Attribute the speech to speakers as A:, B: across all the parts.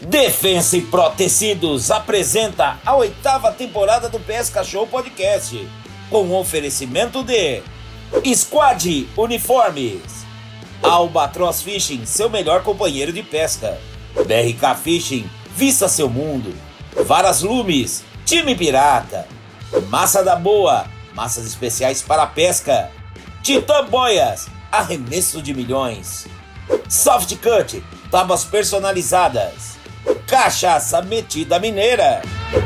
A: Defensa e Pro Tecidos apresenta a 8ª temporada do Pesca Show Podcast, com oferecimento de Squad Uniformes, Albatross Fishing, seu melhor companheiro de pesca, BRK Fishing, vista seu mundo, Varas Lumes, time pirata, Massa da Boa, massas especiais para pesca, Titã Boias, arremesso de milhões, Soft Cut, tábuas personalizadas, Cachaça Metida Mineira.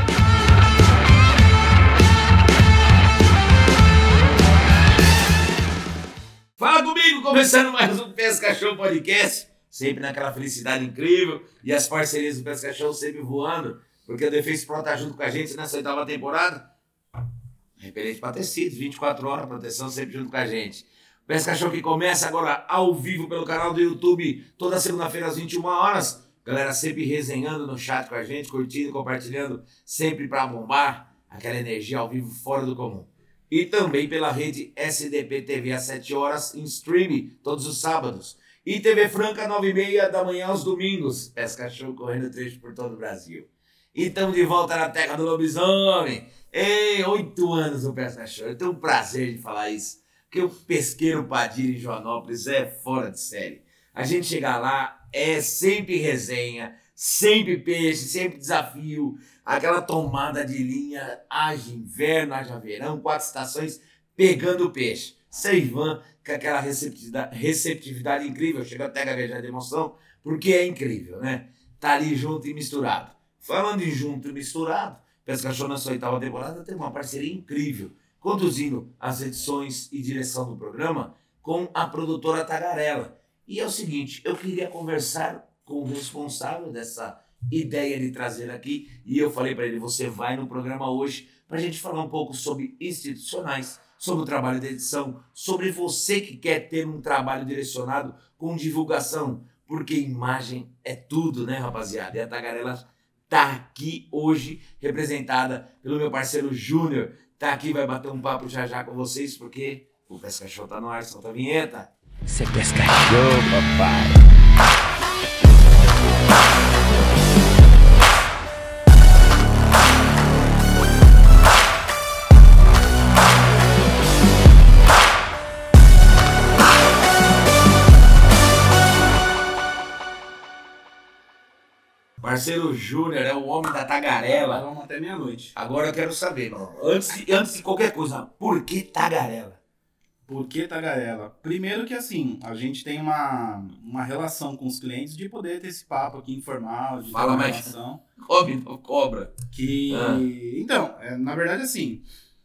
A: Fala comigo, começando mais um Pesca Show Podcast, sempre naquela felicidade incrível e as parcerias do Pesca Show sempre voando, porque o Defensa Pro tá junto com a gente nessa 8ª temporada. Repelente para tecidos, 24 horas, proteção sempre junto com a gente. Pesca Show que começa agora ao vivo pelo canal do YouTube, toda segunda-feira às 21 horas. Galera sempre resenhando no chat com a gente, curtindo, compartilhando, sempre para bombar aquela energia ao vivo fora do comum. E também pela rede SDP TV às 7 horas em streaming, todos os sábados. E TV Franca, 9h30 da manhã aos domingos. Pesca Show correndo trecho por todo o Brasil. E estamos de volta na terra do lobisomem. Ei, 8 anos no Pesca Show. Eu tenho um prazer de falar isso, porque o pesqueiro Padilha em Joanópolis é fora de série. A gente chega lá, é sempre resenha, sempre peixe, sempre desafio, aquela tomada de linha, haja inverno, haja verão, 4 estações, pegando peixe. Seivan, com aquela receptividade incrível, chega até a gaguejar de emoção, porque é incrível, né? Tá ali junto e misturado. Falando em junto e misturado, Pesca Show na sua 8ª temporada tem uma parceria incrível, conduzindo as edições e direção do programa com a produtora Tagarela. E é o seguinte, eu queria conversar com o responsável dessa ideia de trazer aqui, e eu falei para ele, você vai no programa hoje para a gente falar um pouco sobre institucionais, sobre o trabalho de edição, sobre você que quer ter um trabalho direcionado com divulgação, porque imagem é tudo, né, rapaziada? E a Tagarela tá aqui hoje, representada pelo meu parceiro Júnior, tá aqui, vai bater um papo já com vocês, porque o Pesca Show tá no ar, solta a vinheta.
B: Cê Pesca Show, papai.
A: Parceiro Júnior é o homem da Tagarela.
C: Vamos até meia-noite.
A: Agora eu quero saber, mano, antes de qualquer coisa, por que Tagarela?
C: Por que Tagarela? Primeiro que assim, a gente tem uma relação com os clientes de poder ter esse papo aqui informal, de
A: Fala mais.
C: relação.
A: Cobra.
C: Então, na verdade assim,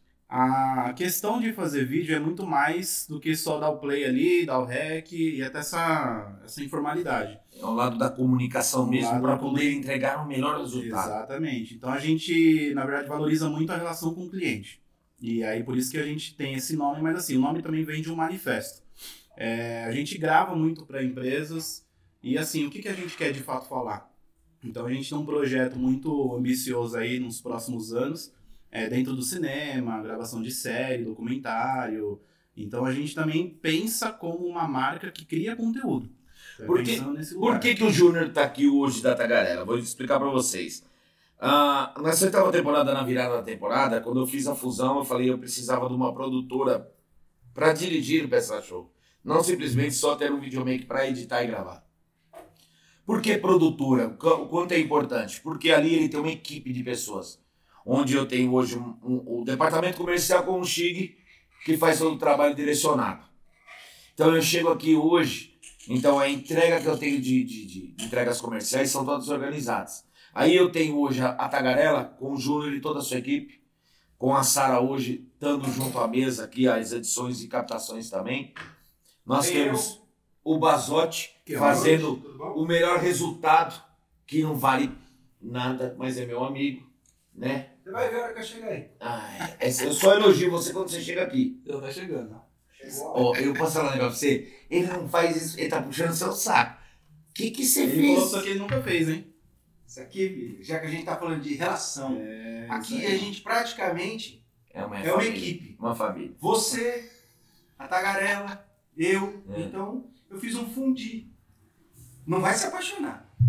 C: a questão de fazer vídeo é muito mais do que só dar o play ali, dar o rec e até essa informalidade.
A: É o lado da comunicação mesmo, para poder entregar o melhor resultado.
C: Exatamente. Então a gente, na verdade, valoriza muito a relação com o cliente. E aí por isso que a gente tem esse nome, mas assim, o nome também vem de um manifesto. A gente grava muito para empresas e assim, o que a gente quer de fato falar? Então a gente tem um projeto muito ambicioso aí nos próximos anos, dentro do cinema, gravação de série, documentário. Então a gente também pensa como uma marca que cria conteúdo.
A: Por que o Júnior tá aqui hoje da Tagarela? Vou explicar para vocês. Nessa 8ª temporada, na virada da temporada, quando eu fiz a fusão, eu falei que eu precisava de uma produtora para dirigir o Pesca Show. Não simplesmente só ter um videomaker para editar e gravar. Por que produtora? O quanto é importante? Porque ali ele tem uma equipe de pessoas. Onde eu tenho hoje o departamento comercial com o Chig, que faz todo o trabalho direcionado. Então eu chego aqui hoje, então a entrega que eu tenho de entregas comerciais são todas organizadas. Aí eu tenho hoje a Tagarela com o Júnior e toda a sua equipe, com a Sara hoje estando junto à mesa aqui, as edições e captações também. Nós temos o Bazotti fazendo o melhor resultado, que não vale nada, mas é meu amigo, né?
D: Você vai ver a hora que eu chegar aí.
A: Eu só elogio você quando você chega aqui.
D: Eu tô chegando.
A: Eu posso falar um negócio pra você? Ele não faz isso, ele tá puxando seu saco. O que você
C: Ele
A: fez?
C: falou só que ele nunca fez, hein?
D: Isso aqui, filho, já que a gente tá falando de relação, aqui a gente praticamente
A: É uma
D: equipe.
A: Uma família.
D: Você, a Tagarela, eu. Então, eu fiz um fundi. Não vai se apaixonar.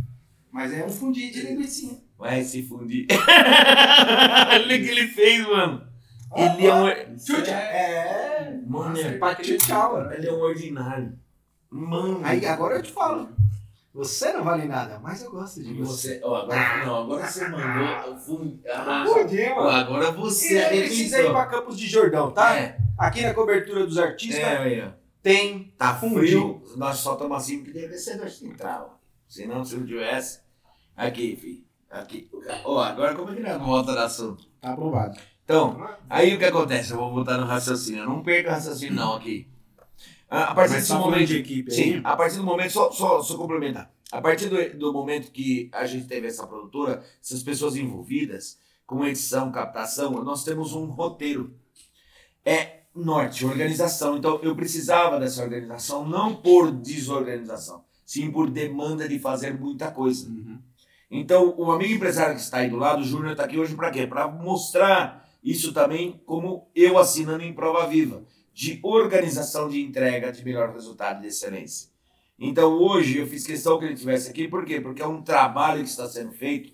D: Mas é um fundi de linguiça.
A: Vai se fundir. Olha o que ele fez, mano. Ele é um...
D: Tchutcha.
A: Mano,
D: Tchau.
A: ele é um ordinário. Mano.
D: Aí agora eu te falo. Você não vale nada, mas eu gosto de você.
A: Agora você mandou.
D: Fundi,
A: Ó,
D: mano.
A: agora você
D: Você precisa ir pra Campos de Jordão, tá?
A: É.
D: Aqui na cobertura dos artistas
A: aí, ó.
D: tem
A: Tá
D: fundi.
A: frio, nós só estamos assim porque deve ser da central. Senão, se não tivesse. Aqui, filho. Aqui. Ó, agora como é que nós volta do assunto?
C: Tá aprovado.
A: Então, aí o que acontece? Eu vou voltar no raciocínio. Eu não perca o raciocínio, não, aqui. A partir desse momento.
C: De equipe aí.
A: Sim, a partir do momento, só complementar. A partir do momento que a gente teve essa produtora, essas pessoas envolvidas, com edição, captação, nós temos um roteiro. É norte, organização. Então, eu precisava dessa organização, não por desorganização, sim por demanda de fazer muita coisa. Então, o amigo empresário que está aí do lado, o Júnior está aqui hoje para quê? Para mostrar isso também como eu assinando em prova viva, de organização de entrega de melhor resultado de excelência. Então, hoje, eu fiz questão que ele estivesse aqui, por quê? Porque é um trabalho que está sendo feito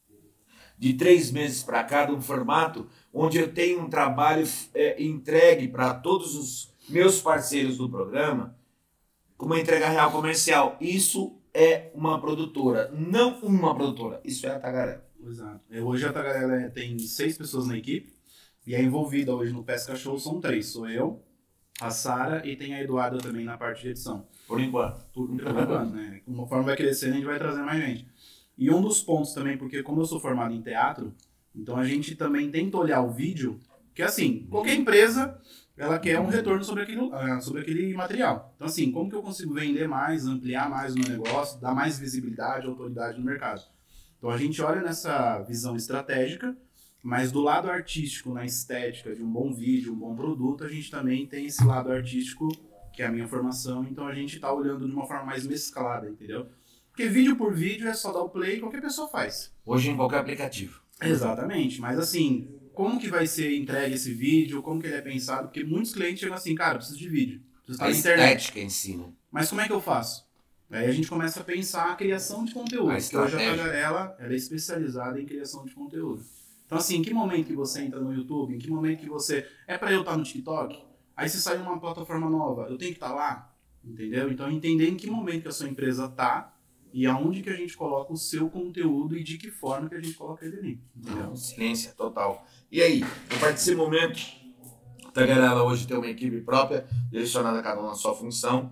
A: de 3 meses para cá, de um formato onde eu tenho um trabalho entregue para todos os meus parceiros do programa, com uma entrega real comercial. Isso é uma produtora, não uma produtora. Isso é a Tagarela.
C: Exato. Hoje a Tagarela tem 6 pessoas na equipe e é envolvida hoje no Pesca Show são 3. Sou eu, a Sara e tem a Eduarda também na parte de edição.
A: Por enquanto.
C: Por enquanto, né? Conforme vai crescendo, a gente vai trazer mais gente. E um dos pontos também, porque como eu sou formado em teatro, então a gente também tenta olhar o vídeo, que assim, qualquer empresa, ela quer um retorno sobre aquele material. Então assim, como que eu consigo vender mais, ampliar mais o meu negócio, dar mais visibilidade, autoridade no mercado? Então a gente olha nessa visão estratégica, mas do lado artístico, na estética de um bom vídeo, um bom produto, a gente também tem esse lado artístico, que é a minha formação, então a gente está olhando de uma forma mais mesclada, entendeu? Porque vídeo por vídeo é só dar o play e qualquer pessoa faz.
A: Hoje em qualquer aplicativo.
C: Exatamente, mas assim, como que vai ser entregue esse vídeo, como que ele é pensado, porque muitos clientes chegam assim, cara, eu preciso de vídeo, preciso estar
A: A
C: na internet.
A: estética em si, né?
C: Mas como é que eu faço? Aí a gente começa a pensar a criação de conteúdo, porque hoje a Tagarela ela é especializada em criação de conteúdo. Então assim, em que momento que você entra no YouTube, em que momento que você... É para eu estar no TikTok? Aí se sair uma plataforma nova, eu tenho que estar lá? Entendeu? Então entender em que momento que a sua empresa está e aonde que a gente coloca o seu conteúdo e de que forma que a gente coloca ele ali. Entendeu?
A: Excelência total. E aí, a partir desse momento, a Tagarela hoje tem uma equipe própria, direcionada a cada um na sua função,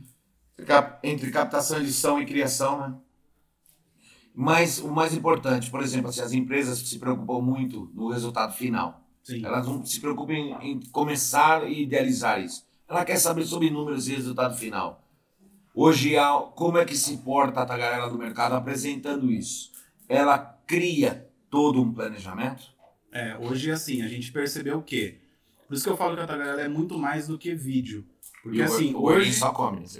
A: entre captação, edição e criação, né? Mas o mais importante, por exemplo, assim, as empresas se preocupam muito no resultado final.
C: Sim.
A: Elas não se preocupam em começar e idealizar isso. Ela quer saber sobre números e resultado final. Hoje, como é que se porta a Tagarela no mercado apresentando isso? Ela cria todo um planejamento?
C: Hoje, assim, a gente percebeu o quê? Por isso que eu falo que a Tagarela é muito mais do que vídeo. Porque assim, hoje...
A: só come, né?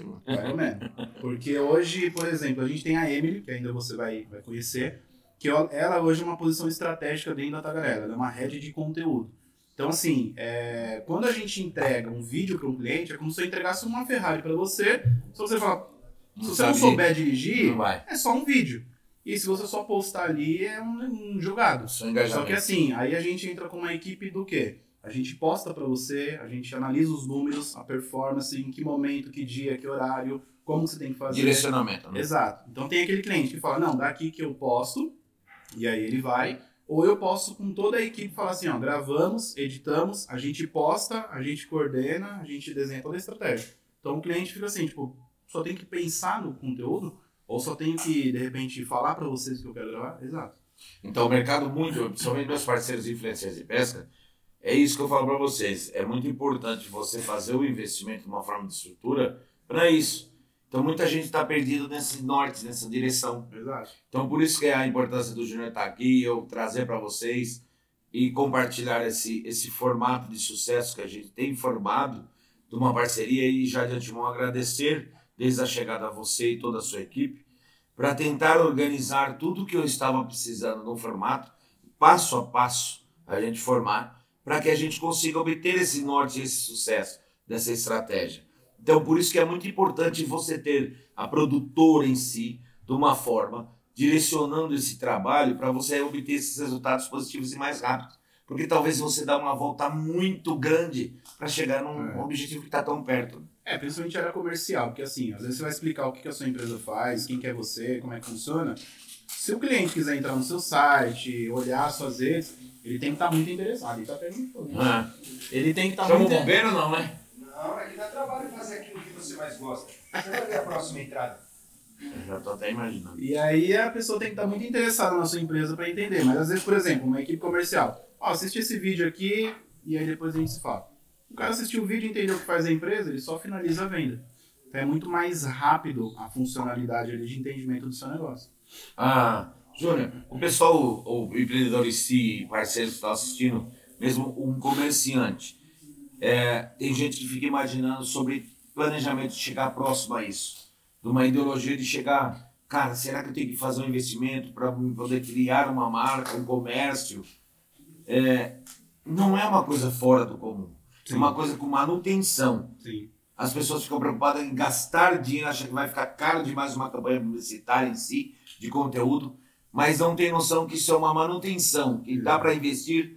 C: Porque hoje, por exemplo, a gente tem a Emily, que ainda você vai conhecer, que ela hoje é uma posição estratégica dentro da Tagarela, ela é uma head de conteúdo. Então, assim, quando a gente entrega um vídeo para um cliente, é como se eu entregasse uma Ferrari para você, se você falar, se você não souber dirigir, é só um vídeo. E se você só postar ali, é um jogado. Só que assim, aí a gente entra com uma equipe do quê? A gente posta para você, a gente analisa os números, a performance, em que momento, que dia, que horário, como você tem que fazer.
A: Direcionamento, né?
C: Exato. Então tem aquele cliente que fala, não, daqui que eu posto, e aí ele vai... Ou eu posso com toda a equipe falar assim, ó, gravamos, editamos, a gente posta, a gente coordena, a gente desenha toda a estratégia. Então o cliente fica assim, tipo, só tem que pensar no conteúdo ou só tenho que, de repente, falar para vocês que eu quero gravar? Exato.
A: Então o mercado principalmente meus parceiros influenciadores de pesca, é isso que eu falo para vocês. É muito importante você fazer o investimento de uma forma de estrutura para isso. Então muita gente está perdido nesse norte, nessa direção.
C: Exato.
A: Então por isso que é a importância do Júnior estar aqui, eu trazer para vocês e compartilhar esse formato de sucesso que a gente tem formado de uma parceria e já de antemão agradecer desde a chegada a você e toda a sua equipe para tentar organizar tudo que eu estava precisando no formato, passo a passo, a gente formar para que a gente consiga obter esse norte e esse sucesso dessa estratégia. Então, por isso que é muito importante você ter a produtora em si de uma forma direcionando esse trabalho para você obter esses resultados positivos e mais rápidos. Porque talvez você dá uma volta muito grande para chegar num objetivo que está tão perto.
C: Principalmente a área comercial, porque assim, às vezes você vai explicar o que a sua empresa faz, quem que é você, como é que funciona. Se o cliente quiser entrar no seu site, olhar suas redes, ele tem que estar muito interessado. Ele tá perguntando. Ele tem que estar muito interessado.
A: Bombeiro não, né?
D: Não, é que dá trabalho fazer aquilo que você mais gosta. Você vai ver a próxima entrada.
A: Eu já tô até imaginando.
C: E aí a pessoa tem que estar muito interessada na sua empresa para entender. Mas às vezes, por exemplo, uma equipe comercial. Assiste esse vídeo aqui e aí depois a gente se fala. O cara assistiu o vídeo e entendeu o que faz a empresa, ele só finaliza a venda. Então é muito mais rápido a funcionalidade ali de entendimento do seu negócio.
A: Júnior, o pessoal, o empreendedor em si, parceiros que estão assistindo, mesmo um comerciante, tem gente que fica imaginando sobre planejamento de chegar próximo a isso. De uma ideologia de chegar, cara, será que eu tenho que fazer um investimento para poder criar uma marca, um comércio? Não é uma coisa fora do comum. Sim. É uma coisa com manutenção.
C: Sim.
A: As pessoas ficam preocupadas em gastar dinheiro, acham que vai ficar caro demais uma campanha publicitária em si, de conteúdo, mas não tem noção que isso é uma manutenção, que dá para investir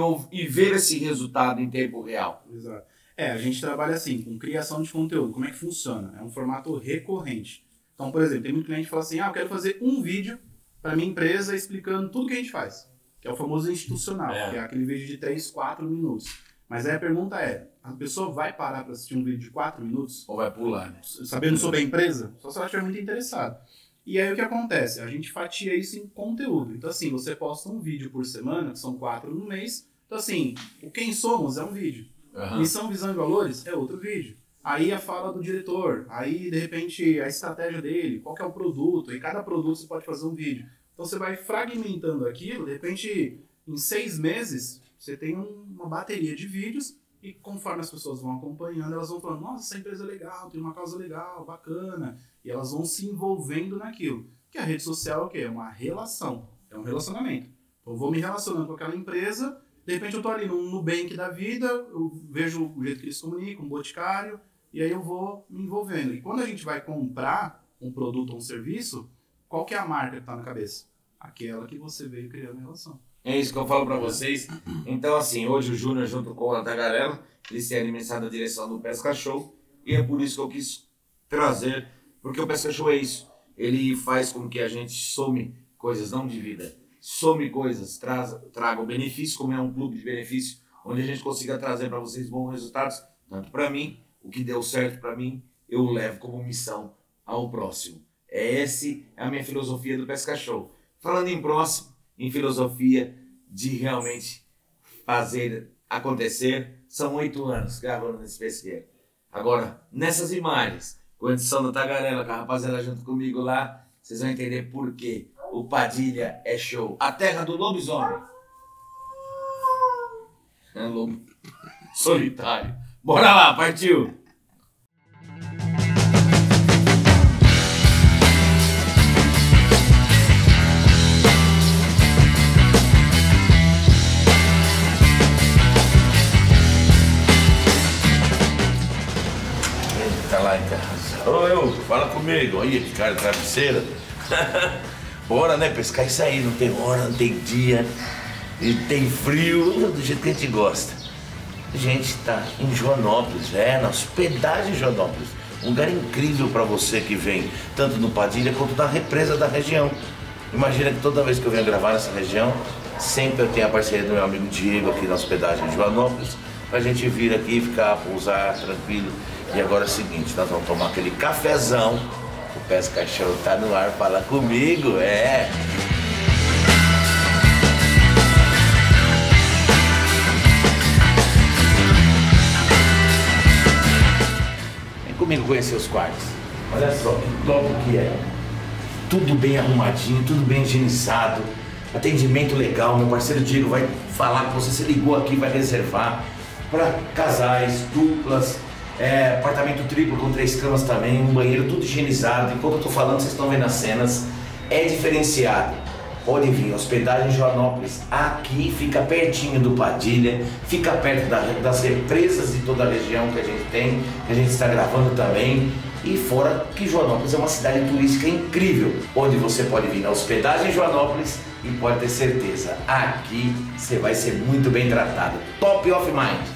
A: e ver esse resultado em tempo real.
C: Exato. A gente trabalha assim, com criação de conteúdo. Como é que funciona? É um formato recorrente. Então, por exemplo, tem muito cliente que fala assim, eu quero fazer um vídeo para minha empresa explicando tudo que a gente faz. Que é o famoso institucional, que é aquele vídeo de 3, 4 minutos. Mas aí a pergunta a pessoa vai parar para assistir um vídeo de 4 minutos?
A: Ou vai pular, né?
C: Sabendo sobre a empresa? Só se ela estiver muito interessada. E aí o que acontece? A gente fatia isso em conteúdo. Então assim, você posta um vídeo por semana, que são 4 no mês. Então assim, o Quem Somos é um vídeo. Missão, Visão e Valores é outro vídeo. Aí a fala do diretor, aí de repente a estratégia dele, qual que é o produto, e cada produto você pode fazer um vídeo. Então você vai fragmentando aquilo, de repente em 6 meses você tem uma bateria de vídeos e conforme as pessoas vão acompanhando, elas vão falando, nossa, essa empresa é legal, tem uma causa legal, bacana, e elas vão se envolvendo naquilo. Que a rede social é o quê? É uma relação, é um relacionamento. Então eu vou me relacionando com aquela empresa, de repente eu estou ali no Nubank da vida, eu vejo o jeito que eles comunicam, um boticário, e aí eu vou me envolvendo. E quando a gente vai comprar um produto ou um serviço, qual que é a marca que está na cabeça? Aquela que você veio criando relação.
A: É isso que eu falo para vocês. Então, assim, hoje o Júnior, junto com a Tagarela, eles têm administrado a direção do Pesca Show, e é por isso que eu quis trazer, porque o Pesca Show é isso. Ele faz com que a gente some coisas, não de vida, some coisas, traga o benefício, como é um clube de benefício, onde a gente consiga trazer para vocês bons resultados, tanto para mim, o que deu certo para mim, eu levo como missão ao próximo. Essa é a minha filosofia do Pesca Show. Falando em próximo, em filosofia de realmente fazer acontecer, são 8 anos gravando nesse pesqueiro. Agora, nessas imagens, com a edição da Tagarela, com a rapaziada junto comigo lá, vocês vão entender por que o Padilha é show. A terra do lobisomem. É lobo solitário. Bora lá, partiu! Tá lá em casa. Ô, fala comigo. Olha que cara de travesseira. Bora, né? Pescar isso aí. Não tem hora, não tem dia. E tem frio, do jeito que a gente gosta. A gente tá em Joanópolis, na hospedagem de Joanópolis. Um lugar incrível para você que vem, tanto no Padilha quanto na represa da região. Imagina que toda vez que eu venho gravar nessa região, sempre eu tenho a parceria do meu amigo Diego aqui na hospedagem de Joanópolis, pra gente vir aqui, ficar, pousar, tranquilo. E agora é o seguinte, nós vamos tomar aquele cafezão. O Pesca Show tá no ar, fala comigo, Vem comigo conhecer os quartos. Olha só que top que é. Tudo bem arrumadinho, tudo bem higienizado. Atendimento legal, meu parceiro Diego vai falar com você, você ligou aqui, vai reservar. Para casais, duplas, apartamento triplo com 3 camas também, um banheiro tudo higienizado. Enquanto eu tô falando, vocês estão vendo as cenas, é diferenciado. Podem vir, hospedagem em Joanópolis, aqui fica pertinho do Padilha, fica perto das represas de toda a região que a gente tem, que a gente está gravando também. E fora que Joanópolis é uma cidade turística incrível, onde você pode vir na hospedagem em Joanópolis e pode ter certeza, aqui você vai ser muito bem tratado. Top of mind.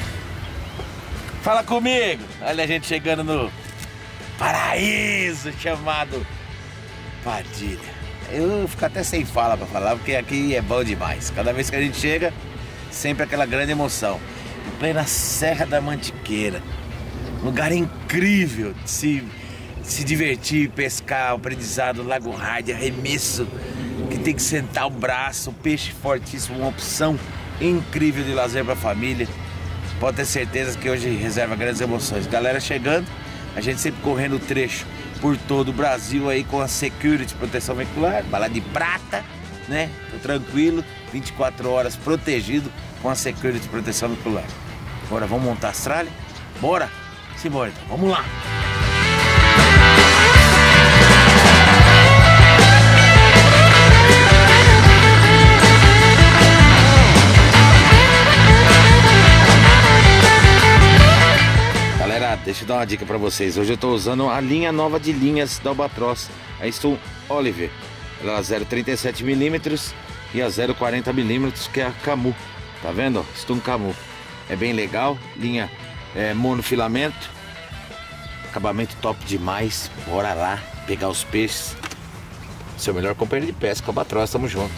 A: Fala comigo! Olha a gente chegando no paraíso chamado Padilha. Eu fico até sem fala pra falar, porque aqui é bom demais. Cada vez que a gente chega, sempre aquela grande emoção. Em plena Serra da Mantiqueira. Lugar incrível de se divertir, pescar, o aprendizado, Lago Hard, arremesso, que tem que sentar o braço, peixe fortíssimo, uma opção incrível de lazer para a família. Pode ter certeza que hoje reserva grandes emoções. Galera chegando, a gente sempre correndo o trecho por todo o Brasil aí com a Security, proteção veicular, bala de prata, né? Tô tranquilo, 24 horas protegido com a Security, proteção veicular. Agora vamos montar a Austrália? Bora! Simbora então, vamos lá! Galera, deixa eu dar uma dica pra vocês. Hoje eu tô usando a linha nova de linhas da Albatross, a Stone Oliver. Ela é 0,37mm e a 0,40mm, que é a Camu. Tá vendo? Stone Camu. É bem legal, linha monofilamento, acabamento top demais. Bora lá pegar os peixes. Seu melhor companheiro de pesca, Albatross, tamo junto.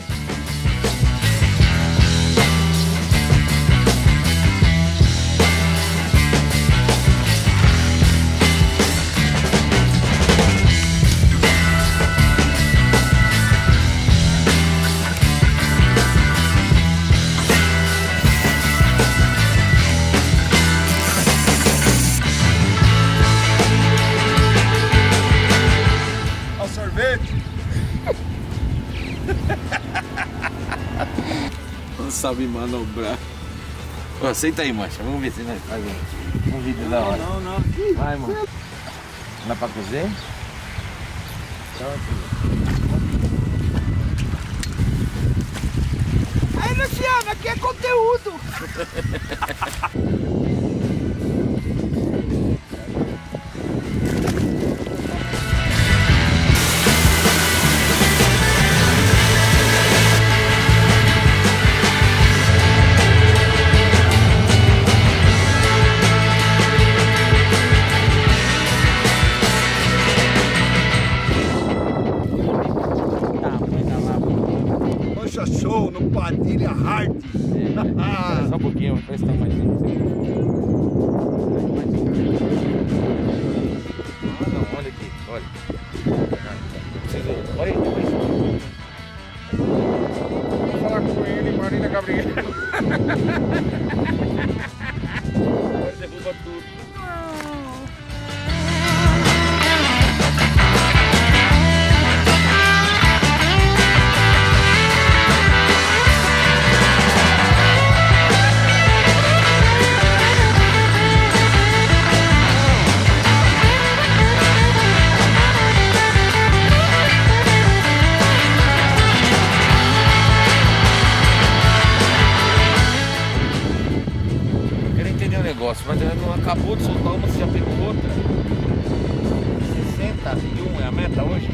C: Não sabe manobrar.
A: Ô, senta aí, mancha. Vamos ver se nós fazemos um vídeo da hora.
C: Não.
A: Vai, mano. Dá pra cozer?
B: Aí, Luciano, aqui é conteúdo.
E: Show no Padilha Hard.
A: Só um pouquinho, vou prestar mais um. Ah, não, olha aqui, olha. Olha aí, vou falar com ele, Marina Gabriela. Derruba tudo. Mas não acabou de soltar uma, você já pegou outra. 61 é a meta hoje?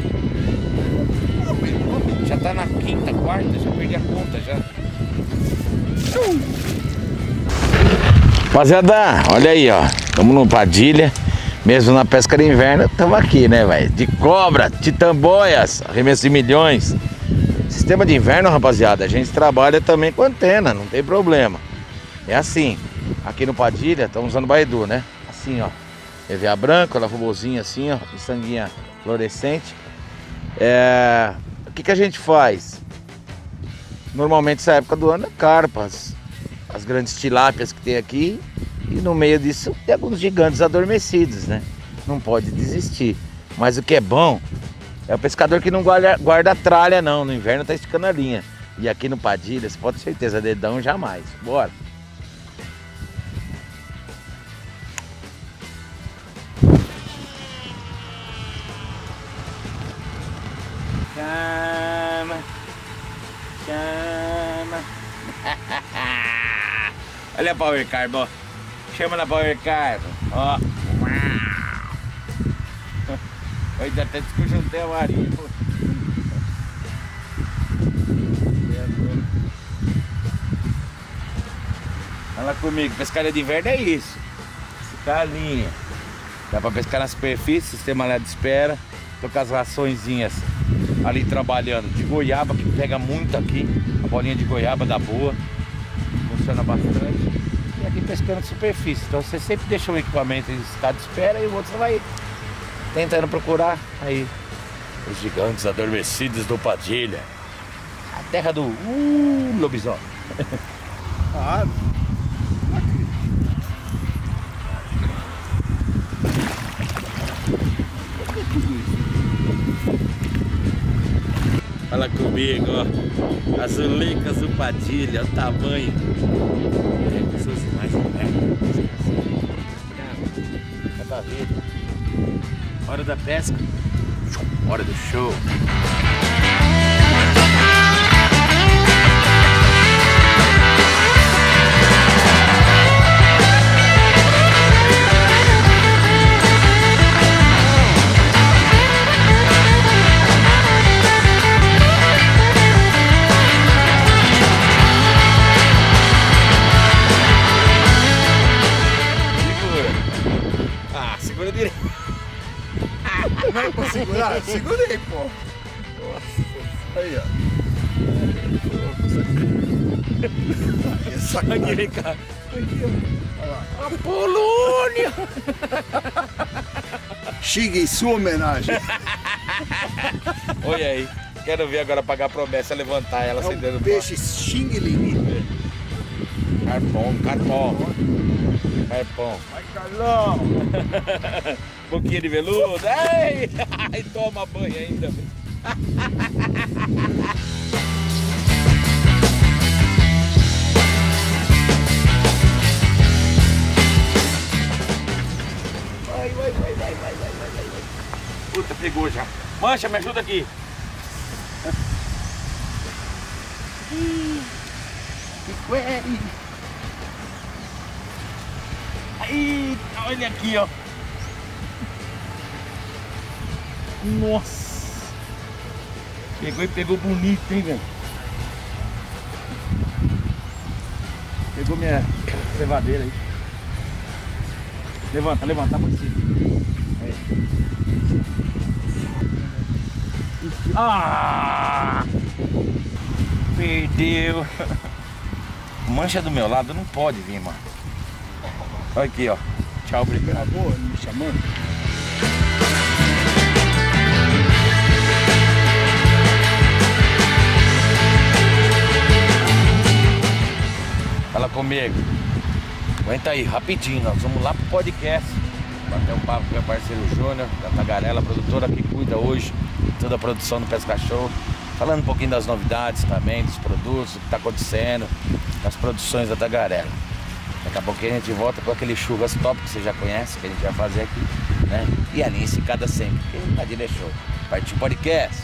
A: Já tá na quinta, quarta, já perdi a conta já. Rapaziada, olha aí, ó. Estamos no Padilha, mesmo na pesca de inverno, estamos aqui, né, velho? De cobra, titã-boias, arremesso de milhões. Sistema de inverno, rapaziada, a gente trabalha também com antena, não tem problema. É assim. Aqui no Padilha, estamos usando Baidu, né? Assim, ó. EVA branco, ela robôzinha assim, ó. E sanguinha fluorescente. O que a gente faz? Normalmente, essa época do ano, é carpas. As grandes tilápias que tem aqui. E no meio disso, tem alguns gigantes adormecidos, né? Não pode desistir. Mas o que é bom é o pescador que não guarda tralha, não. No inverno tá esticando a linha. E aqui no Padilha, você pode ter certeza, dedão jamais. Bora! Chama. Olha a Power Carb, ó. Chama na Power Carb, ó. Ainda até desconjuntei a Maria. Fala comigo, pescaria de inverno é isso. Ficar a linha. Dá pra pescar na superfície, sistema lá de espera. Tô com as raçõezinhas ali trabalhando de goiaba, que pega muito aqui. A bolinha de goiaba dá boa. Funciona bastante. E aqui pescando de superfície. Então você sempre deixa um equipamento em estado de espera e o outro você vai tentando procurar aí os gigantes adormecidos do Padilha. A terra do lobisomem.
E: Ah,
A: Fala comigo, ó. Azulecas do Padilha, o tamanho. É, pessoas mais perto. É pra ver. Hora da pesca. Hora do show. Segura direito.
E: não é pra segurar? Segurei, pô. Nossa, aí, ó.
A: Aqui, vem cá. Apolônia!
E: Chega em sua homenagem.
A: Olha aí. Quero ver agora pagar a promessa, levantar ela acendendo
E: É um peixe xing-ling.
A: Carpão, carpão. Carpão.
E: Vai, Carlão.
A: Boquinha de veludo. Ei! Ai, toma banho ainda. Vai. Puta, pegou já. Mancha, me ajuda aqui. Aí, olha aqui, ó. Nossa. Pegou e pegou bonito, hein, velho. Pegou minha levadeira aí. Levanta, tá por cima. Aí. Ah! Perdeu. Mancha do meu lado não pode vir, mano. Olha aqui, ó. Tchau, obrigado.
E: Acabou me chamando?
A: Fala comigo. Aguenta aí, rapidinho. Nós vamos lá pro podcast. Bater um papo com meu parceiro Júnior, da Tagarela, produtora que cuida hoje de toda a produção do Pesca Show. Falando um pouquinho das novidades também, dos produtos, o que tá acontecendo, das produções da Tagarela. Daqui a pouquinho a gente volta com aquele churras top que você já conhece, que a gente vai fazer aqui, né? E a linha esticada sempre, porque Padilha é show. Partiu podcast.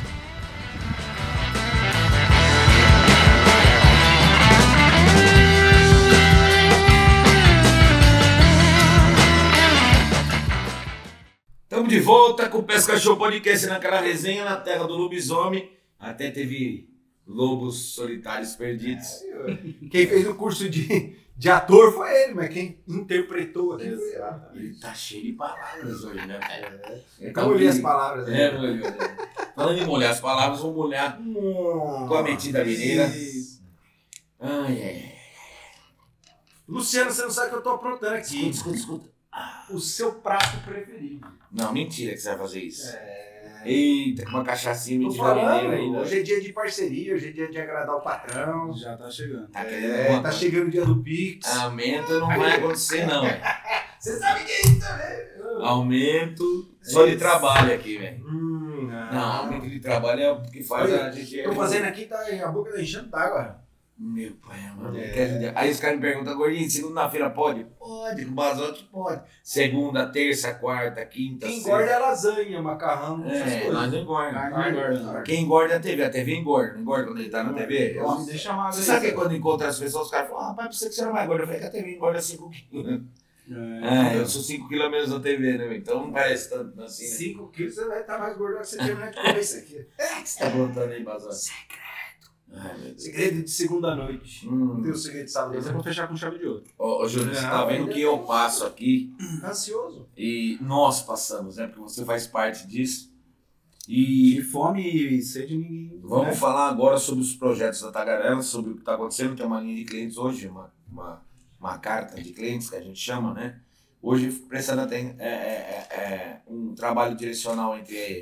A: Estamos de volta com o Pesca Show Podcast naquela resenha na terra do lobisomem. Até teve lobos solitários perdidos.
D: Quem fez o curso de ator foi ele, mas quem interpretou aqui.
A: Ele tá cheio de palavras hoje, né?
D: Então eu li as palavras aí.
A: É, meu Deus. Falando em molhar as palavras, vou molhar com a metida mineira. Ai.
D: Luciano, você não sabe o que eu tô aprontando aqui.
A: Escuta.
D: O seu prato preferido.
A: Não, mentira que você vai fazer isso. Eita, com uma cachaçinha
D: Tô
A: metida mineira
D: falando,
A: ainda.
D: hoje é dia de parceria, hoje é dia de agradar o patrão.
C: Já tá chegando.
A: Tá querendo
D: Tá chegando o dia do Pix.
A: Aumento não vai acontecer, não.
D: Você sabe que é isso também.
A: Aumento só de trabalho aqui, velho.
D: Não,
A: Não, aumento de trabalho é o que faz a gente...
D: Tô fazendo aqui, a boca tá enchendo d'água.
A: Meu pai, mano. Aí os caras me perguntam, gordinho, segunda-feira pode? Pode, no Basote pode. Segunda, terça, quarta, quinta,
D: Quem
A: sexta.
D: engorda é lasanha, macarrão, essas
A: É,
D: coisas.
A: nós não engorda.
C: Carne engorda, não.
A: Quem engorda é a TV engorda. Não engorda quando ele tá na TV?
C: Nossa, deixa magro
A: Você
C: aí,
A: sabe que
C: cara.
A: quando encontra as pessoas, os caras falam, rapaz, pra você que você era mais gordo. Eu falei que a TV engorda 5 quilos. Eu sou 5 kg a menos na TV, né? Então não parece tanto assim.
D: 5 quilos você vai estar mais gordo que você terminar de comer isso aqui.
A: O que você tá contando aí, Bazar?
D: Segredo de segunda noite. Não tem o segredo de sábado.
C: Esse é pra fechar com chave de ouro.
A: Ô, Júnior, você tá vendo o que eu passo aqui?
D: Ansioso.
A: E nós passamos, né? Porque você faz parte disso. E
C: De fome e sede ninguém.
A: vamos falar agora sobre os projetos da Tagarela, sobre o que está acontecendo. Tem uma linha de clientes hoje, uma carta de clientes que a gente chama, né? Hoje, prestando um trabalho direcional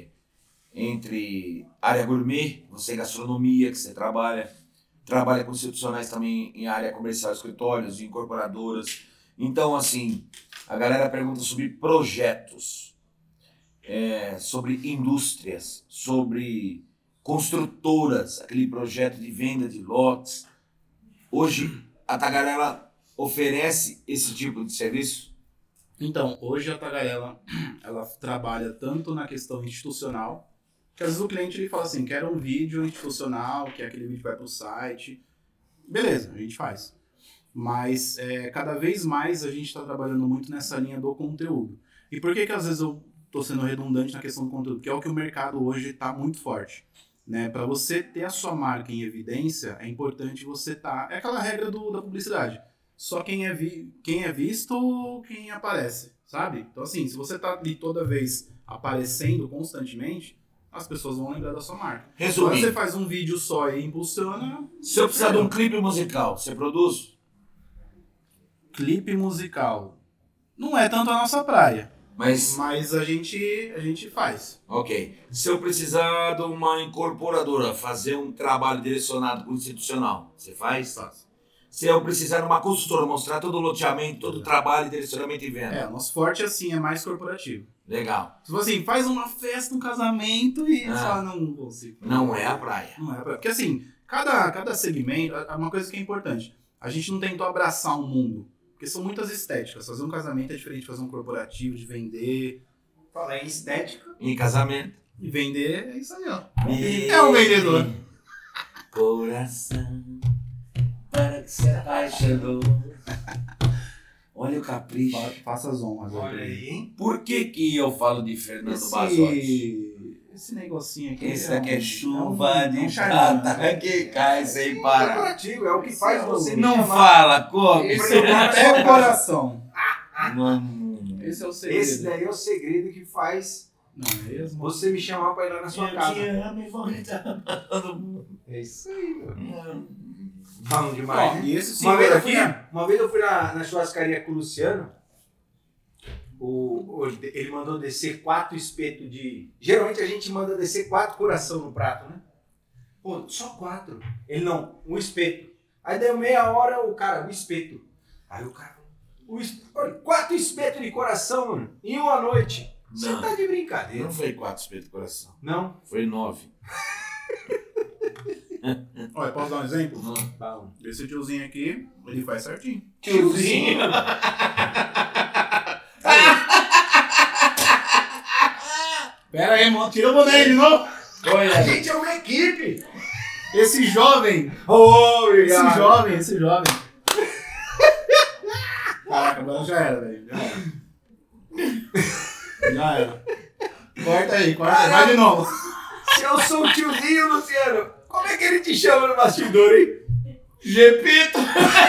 A: entre área gourmet, você gastronomia, que você trabalha com institucionais também em área comercial, escritórios, incorporadoras. Então, assim, a galera pergunta sobre projetos, sobre indústrias, sobre construtoras, aquele projeto de venda de lotes. Hoje, a Tagarela oferece esse tipo de serviço?
C: Então, hoje a Tagarela, ela trabalha tanto na questão institucional, que às vezes o cliente ele fala assim, quero um vídeo institucional, que aquele vídeo vai para o site. Beleza, a gente faz. Mas cada vez mais a gente está trabalhando muito nessa linha do conteúdo. E por que às vezes eu estou sendo redundante na questão do conteúdo? Porque é o que o mercado hoje está muito forte. Né? Para você ter a sua marca em evidência, é importante você estar... É aquela regra da publicidade. Só quem é visto, quem aparece, sabe? Então assim, se você está ali toda vez aparecendo constantemente, as pessoas vão lembrar da sua marca.
A: Resumindo,
C: quando você faz um vídeo só e impulsiona...
A: se eu precisar de um clipe musical, você produz?
C: Clipe musical. Não é tanto a nossa praia.
A: Mas
C: a gente faz.
A: ok. Se eu precisar de uma incorporadora fazer um trabalho direcionado para o institucional, você faz?
C: Faz.
A: Se eu precisar de uma consultora mostrar todo o loteamento, todo o trabalho, direcionamento e venda.
C: O nosso forte assim é mais corporativo.
A: Legal.
C: Se você assim, faz uma festa, um casamento e só não consigo.
A: Não é a praia.
C: Não é a praia. Porque assim, cada segmento, é uma coisa que é importante. A gente não tentou abraçar um mundo. Porque são muitas estéticas. Fazer um casamento é diferente de fazer um corporativo, de vender.
D: Falar em estética.
A: Em casamento.
C: E vender é isso aí, ó.
A: Meu
C: É um vendedor.
A: Coração, para que se apaixonou. Olha o capricho.
C: Faça as honras.
D: Olha aí, hein?
A: Por que eu falo de Fernando Basotti?
C: Esse negocinho aqui.
A: Esse daqui é chuva de
C: charme.
A: prata que cai sem parar.
D: Corporativo, é o que faz você me
A: Não
D: chamar.
A: fala, come.
D: Esse é
C: Até o coração.
A: Mano.
C: Esse é o segredo.
D: Esse daí é o segredo que faz
C: Não é mesmo?
D: você me chamar pra ir lá na sua casa.
A: amo e vou estar amando.
D: É isso aí, meu. Bom demais.
C: Ó,
D: né?
C: e esse
D: Uma vez,
C: senhor
D: eu
C: aqui...
D: fui uma vez eu fui na churrascaria com o Luciano. Ele mandou descer 4 espetos de... Geralmente a gente manda descer 4 coração no prato, né? Pô, só 4. Ele não, um espeto. Aí deu meia hora o cara, um espeto. Aí o cara... Olha, 4 espetos de coração, mano, em uma noite. Você
A: Não.
D: tá de brincadeira.
A: Não foi 4 espetos de coração.
D: Não?
A: Foi 9.
C: Olha, posso dar um exemplo?
D: Bom.
C: Esse tiozinho aqui, ele faz certinho.
D: Tiozinho.
C: Pera aí, irmão. Tira o boné de novo.
D: A gente é uma equipe.
C: Esse jovem.
D: Obrigado.
C: Esse jovem. Caraca, agora já era, velho. Já era. Corta aí. Vai de novo.
D: Se eu sou o tiozinho, Luciano, como é que ele te chama no bastidor, hein?
A: Gepito!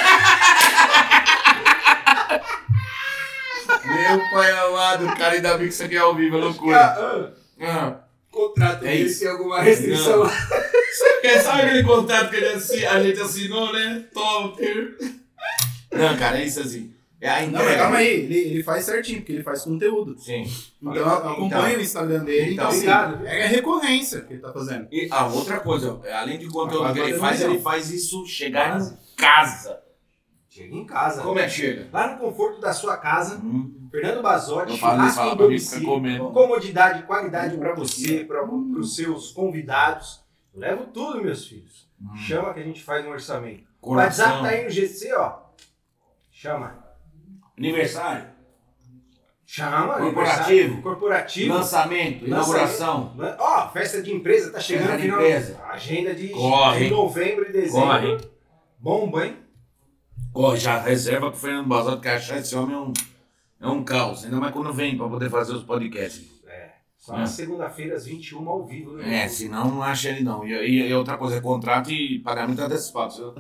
A: Meu pai amado, cara, ainda bem que isso aqui é ao vivo, é loucura.
D: Contrato
A: É
D: desse
A: isso.
D: tem alguma restrição?
A: Não. Sabe aquele contrato que a gente assinou, né? Toma, não, cara, é isso assim. É a
C: Não,
A: entrega.
C: mas calma aí. Ele faz certinho, porque ele faz conteúdo.
A: Sim.
C: Então, acompanha o Instagram dele. Então, assim,
D: Obrigado.
C: é recorrência que ele tá fazendo.
A: E a outra coisa, além de conteúdo
C: Mas
A: que ele
C: vai
A: faz,
C: ter
A: ele
C: visão.
A: faz isso chegar em casa.
D: Chega em casa.
A: Como é que chega?
D: Lá no conforto da sua casa, Fernando Basotti,
A: Eu falo isso,
D: churrasco em
A: fala pra mim, fica
D: domicílio,
A: comendo.
D: comodidade e qualidade para você, para os seus convidados. Eu levo tudo, meus filhos. Chama que a gente faz um orçamento. O WhatsApp
A: Coração.
D: tá aí no GC, ó. Chama.
A: Aniversário.
D: Chama.
A: Corporativo.
D: aniversário, Corporativo.
A: Lançamento, inauguração.
D: Ó, festa de empresa tá chegando.
A: Festa de
D: final.
A: empresa.
D: Agenda de
A: Corre.
D: novembro e dezembro.
A: Corre.
D: Bomba, hein?
A: Ó, já reserva pro Fernando Basotti, que achar esse homem É um caos, ainda mais quando vem pra poder fazer os podcasts.
D: Só na segunda-feira, às 21 ao vivo, né?
A: Senão não acha ele não. E outra coisa, é contrato e pagamento antecipado.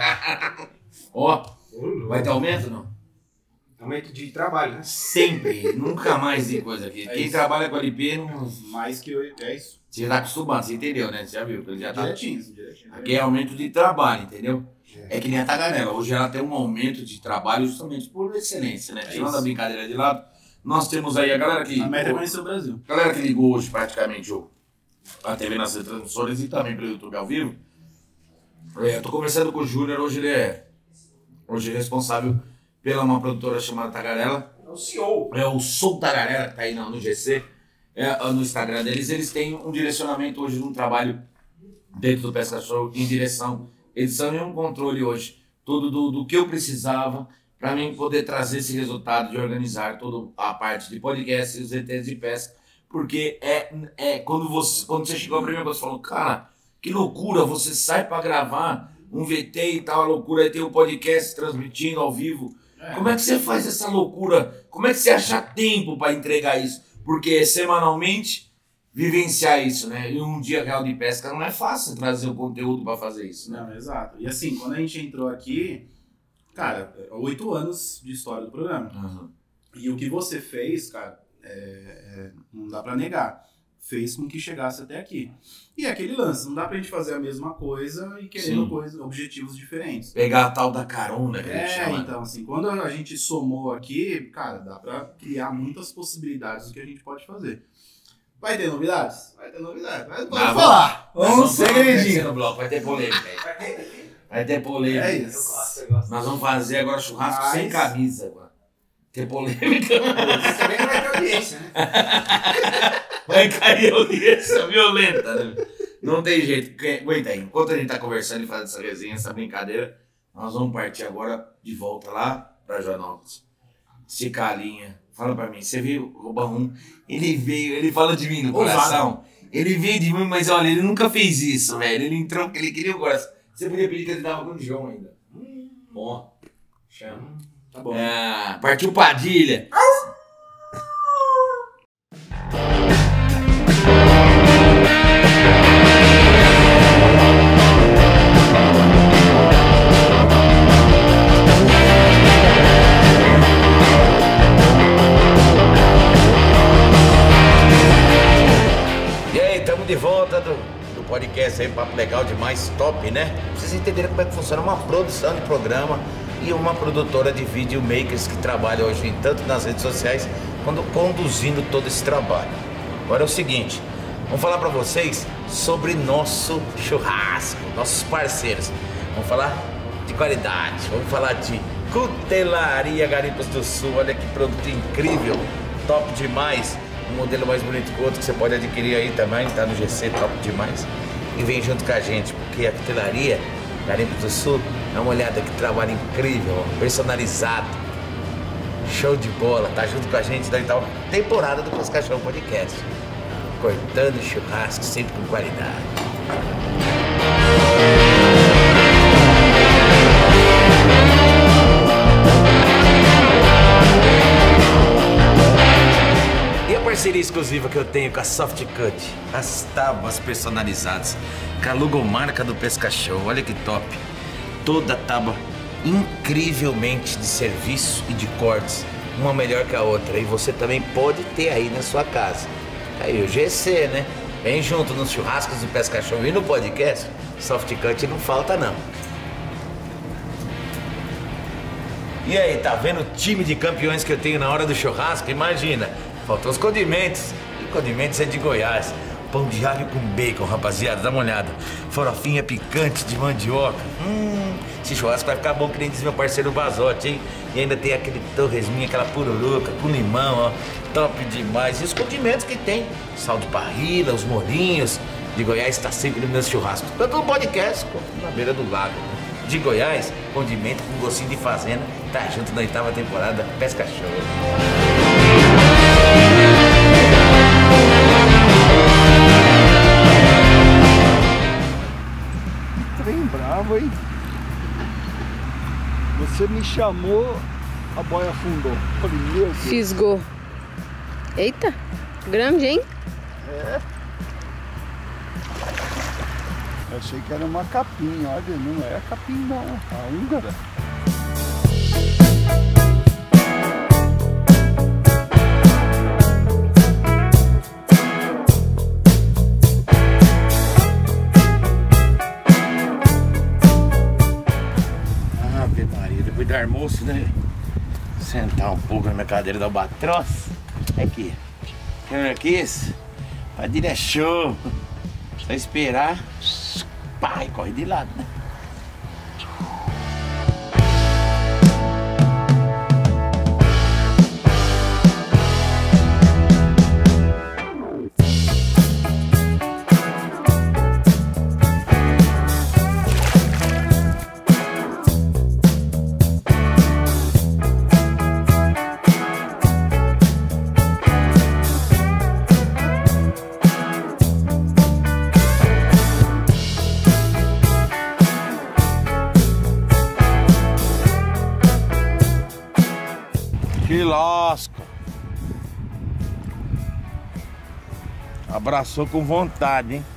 A: Ó, vai ter aumento não?
D: Aumento de trabalho, né?
A: Sempre, nunca mais tem coisa aqui. Quem trabalha com a LP não...
C: Mais que 8, é isso.
A: Você tá acostumado, você entendeu, né? Você já viu? Ele já tá...
C: Direitinho.
A: Aqui é aumento de trabalho, entendeu? É que nem a Tagarela. Hoje ela tem um aumento de trabalho justamente por excelência, né? Tirando a brincadeira de lado, nós temos aí a galera que...
C: A meta é conhecer o Brasil.
A: A galera que ligou hoje praticamente a TV nas transmissões e também pelo YouTube ao vivo. Eu tô conversando com o Júnior, hoje ele é responsável pela uma produtora chamada Tagarela.
D: É o CEO.
A: É o Sou Tagarela, que tá aí no GC, no Instagram deles. Eles têm um direcionamento hoje num trabalho dentro do Pesca Show em direção. Eles são um controle hoje, tudo do que eu precisava para mim poder trazer esse resultado de organizar toda a parte de podcast e os ETs de pesca, porque quando você chegou a primeira coisa, você falou, cara, que loucura, você sai para gravar um VT e tal, a loucura, aí tem um podcast transmitindo ao vivo. Como é que você faz essa loucura? Como é que você acha tempo para entregar isso? Porque semanalmente vivenciar isso, né? E um dia real de pesca não é fácil trazer o conteúdo para fazer isso, né?
C: Não, exato. E assim, quando a gente entrou aqui, cara, 8 anos de história do programa.
A: Uhum.
C: E o que você fez, cara, não dá pra negar. Fez com que chegasse até aqui. E é aquele lance, não dá pra gente fazer a mesma coisa e querendo objetivos diferentes.
A: Pegar a tal da carona que a gente chama.
C: Então, assim, quando a gente somou aqui, cara, dá pra criar muitas possibilidades do que a gente pode fazer. Vai ter novidades? Vai ter novidades. Mas pode falar. Vamos segredinho.
A: No bloco. Vai ter polêmica aí. Vai ter polêmica.
C: É isso.
D: Eu gosto.
A: Nós vamos fazer agora churrasco sem camisa. Agora. Ter polêmica.
D: Você também não vai ter audiência, né?
A: Vai cair audiência violenta, né? Não tem jeito. Aguenta aí. Enquanto a gente tá conversando e fazendo essa resenha, essa brincadeira, nós vamos partir agora de volta lá pra Joanópolis. Esticar a linha. Fala pra mim, você viu o Rubão? Ele veio, ele fala de mim no coração. Ele veio de mim, mas olha, ele nunca fez isso, velho. Ele entrou porque ele queria o coração. Você podia pedir que ele dava com o João ainda. Bom. Chama.
C: Tá bom.
A: Partiu Padilha. De volta do podcast aí, papo legal demais, top, né? Pra vocês entenderem como é que funciona uma produção de programa e uma produtora de videomakers que trabalha hoje tanto nas redes sociais quanto conduzindo todo esse trabalho. Agora é o seguinte, vamos falar pra vocês sobre nosso churrasco, nossos parceiros. Vamos falar de qualidade, vamos falar de Cutelaria Garimpos do Sul. Olha que produto incrível, top demais. Um modelo mais bonito que o outro que você pode adquirir aí também, tá no GC, top demais. E vem junto com a gente, porque a Cutelaria Garimpos do Sul é uma olhada que trabalha incrível, personalizado, show de bola, tá junto com a gente da então, temporada do Pesca Show Podcast. Cortando churrasco sempre com qualidade. Parceria exclusiva que eu tenho com a Soft Cut, as tábuas personalizadas, com a logomarca do Pesca Show, olha que top. Toda tábua incrivelmente de serviço e de cortes, uma melhor que a outra, e você também pode ter aí na sua casa. Aí o GC, né? Vem junto nos churrascos do Pesca Show e no podcast, Soft Cut não falta não. E aí, tá vendo o time de campeões que eu tenho na hora do churrasco? Imagina! Faltou os condimentos. E condimentos é de Goiás. Pão de alho com bacon, rapaziada. Dá uma olhada. Farofinha picante de mandioca. Esse churrasco vai ficar bom, que nem diz meu parceiro Bazotti, hein? E ainda tem aquele torresminho, aquela pururuca com limão, ó. Top demais. E os condimentos que tem. Sal de parrilla, os molinhos. De Goiás tá sempre no meu churrasco. Tanto no podcast quanto na beira do lago. De Goiás, condimento com gostinho de fazenda. Tá junto na 8ª temporada Pesca Show.
B: Trem bravo, hein? Você me chamou
E: A boia afundou. Falei, meu Deus.
F: Fisgou. Eita, grande, hein?
E: É. Eu achei que era uma capim, olha, não é capim não, a húngara.
A: Ave Maria, depois do almoço, né? Sentar um pouco na minha cadeira da Albatross. Aqui. Aqui, Padilha é show. Só esperar. Pai, corre de lado, né? Que lasca. Abraçou com vontade, hein?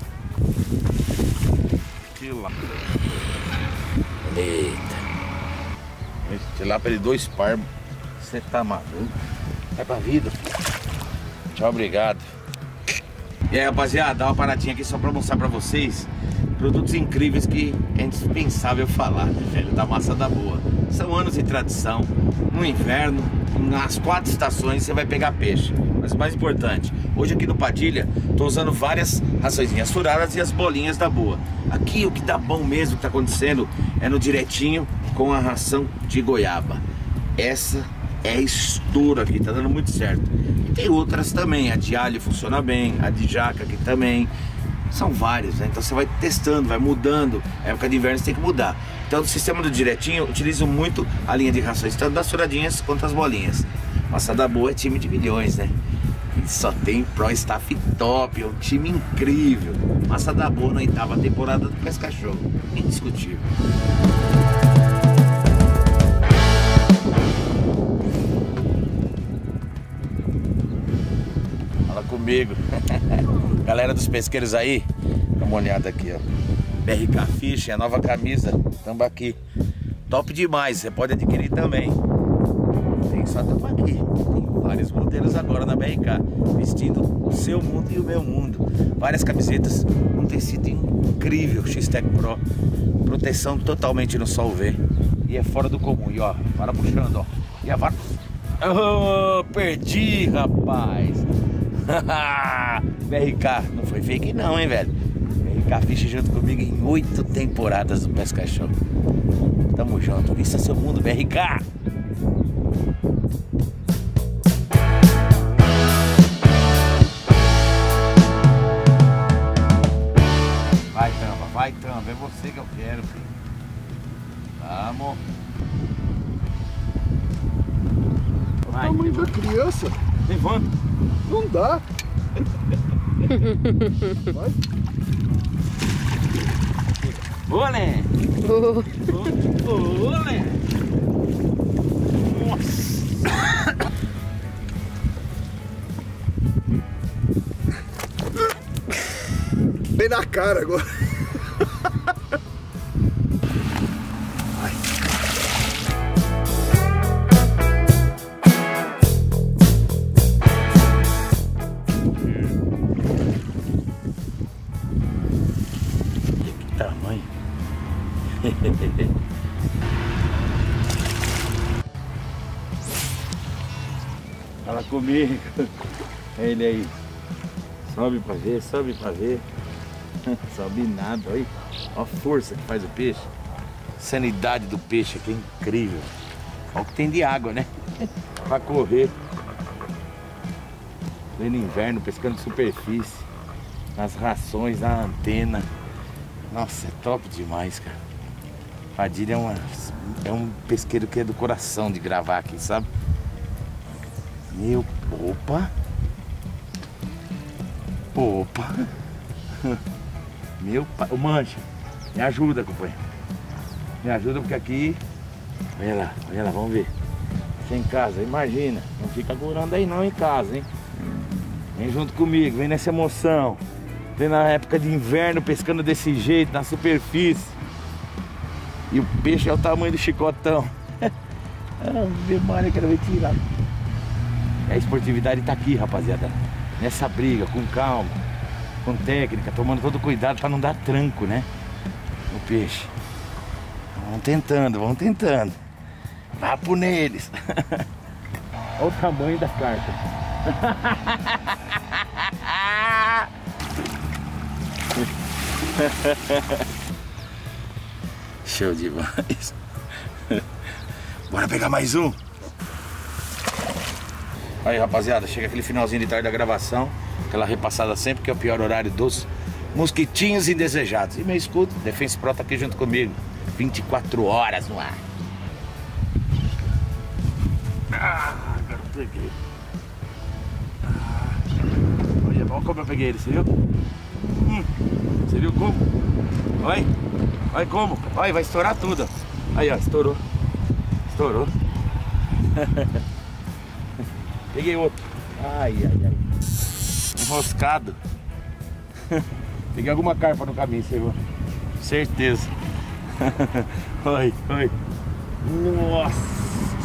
A: Que lasca. Eita. Esse lá para ele 2 par. Você tá maluco? Vai pra vida. Tchau, obrigado. E aí, rapaziada, dá uma paradinha aqui só pra mostrar pra vocês produtos incríveis que é indispensável falar, né, velho? Da Massa da Boa. São anos de tradição. No inverno, nas 4 estações você vai pegar peixe. Mas o mais importante, hoje aqui no Padilha, tô usando várias raçõezinhas furadas e as bolinhas da Boa. Aqui o que dá bom mesmo que tá acontecendo é no direitinho com a ração de goiaba. Essa é estouro aqui, tá dando muito certo. E tem outras também, a de alho funciona bem, a de jaca aqui também. São vários, né? Então você vai testando, vai mudando. Na época de inverno você tem que mudar. Então no sistema do direitinho, eu utilizo muito a linha de rações, tanto das furadinhas quanto as bolinhas. Massa da Boa é time de milhões, né? E só tem Pro Staff top, é um time incrível. Massa da Boa na 8ª temporada do Pesca Show. Indiscutível. Fala comigo. Galera dos pesqueiros aí, dá uma olhada aqui, ó. BRK Fishing, a nova camisa tambaqui. Top demais, você pode adquirir também. Tem só tambaqui. Tem vários modelos agora na BRK, vestindo o seu mundo e o meu mundo. Várias camisetas, um tecido incrível, X-Tech Pro. Proteção totalmente no sol V. E é fora do comum, e ó, para puxando, ó. E a vara... Oh, perdi, rapaz. BRK, não foi fake não, hein, velho. BRK Fish junto comigo em 8 temporadas do Pesca Show. Tamo junto, isso é seu mundo, BRK. Vai Tamba, é você que eu quero, filho. Vamos.
E: O tamanho da criança.
A: Levanta.
E: Não dá. Vai.
A: Olé! Olé! Nossa!
E: Bem na cara agora.
A: Tamanho. Fala comigo. É ele aí. Sobe pra ver, sobe pra ver. Sobe nada, olha. Olha a força que faz o peixe. Sanidade do peixe aqui é incrível. Olha o que tem de água, né? Pra correr. No inverno, pescando superfície. Nas rações, na antena. Nossa, é top demais, cara. Padilha é um pesqueiro que é do coração de gravar aqui, sabe? Meu, opa! Opa! Meu pai, ô Mancha, me ajuda, companheiro. Me ajuda porque aqui... Olha lá, vamos ver. Você em casa, imagina. Não fica curando aí não em casa, hein? Vem junto comigo, vem nessa emoção. Vem na época de inverno pescando desse jeito, na superfície. E o peixe é o tamanho do chicotão. Demônio, eu quero ver tirar. A esportividade tá aqui, rapaziada. Nessa briga, com calma, com técnica, tomando todo cuidado pra não dar tranco, né? No peixe. Vamos tentando, vamos tentando. Papo neles. Olha o tamanho da carta. Show demais. Bora pegar mais um. Aí, rapaziada, chega aquele finalzinho de tarde da gravação, aquela repassada sempre, que é o pior horário dos mosquitinhos indesejados. E meu escudo, Defense Pro tá aqui junto comigo. 24 horas no ar. Ah, agora eu peguei. Olha, olha como eu peguei ele, você viu? Você viu como? Olha, olha como. Olha, vai estourar tudo. Aí, ó, estourou. Estourou. Peguei outro. Ai, ai, ai. Enroscado. Peguei alguma carpa no caminho, você viu? Certeza. Oi, oi. Nossa.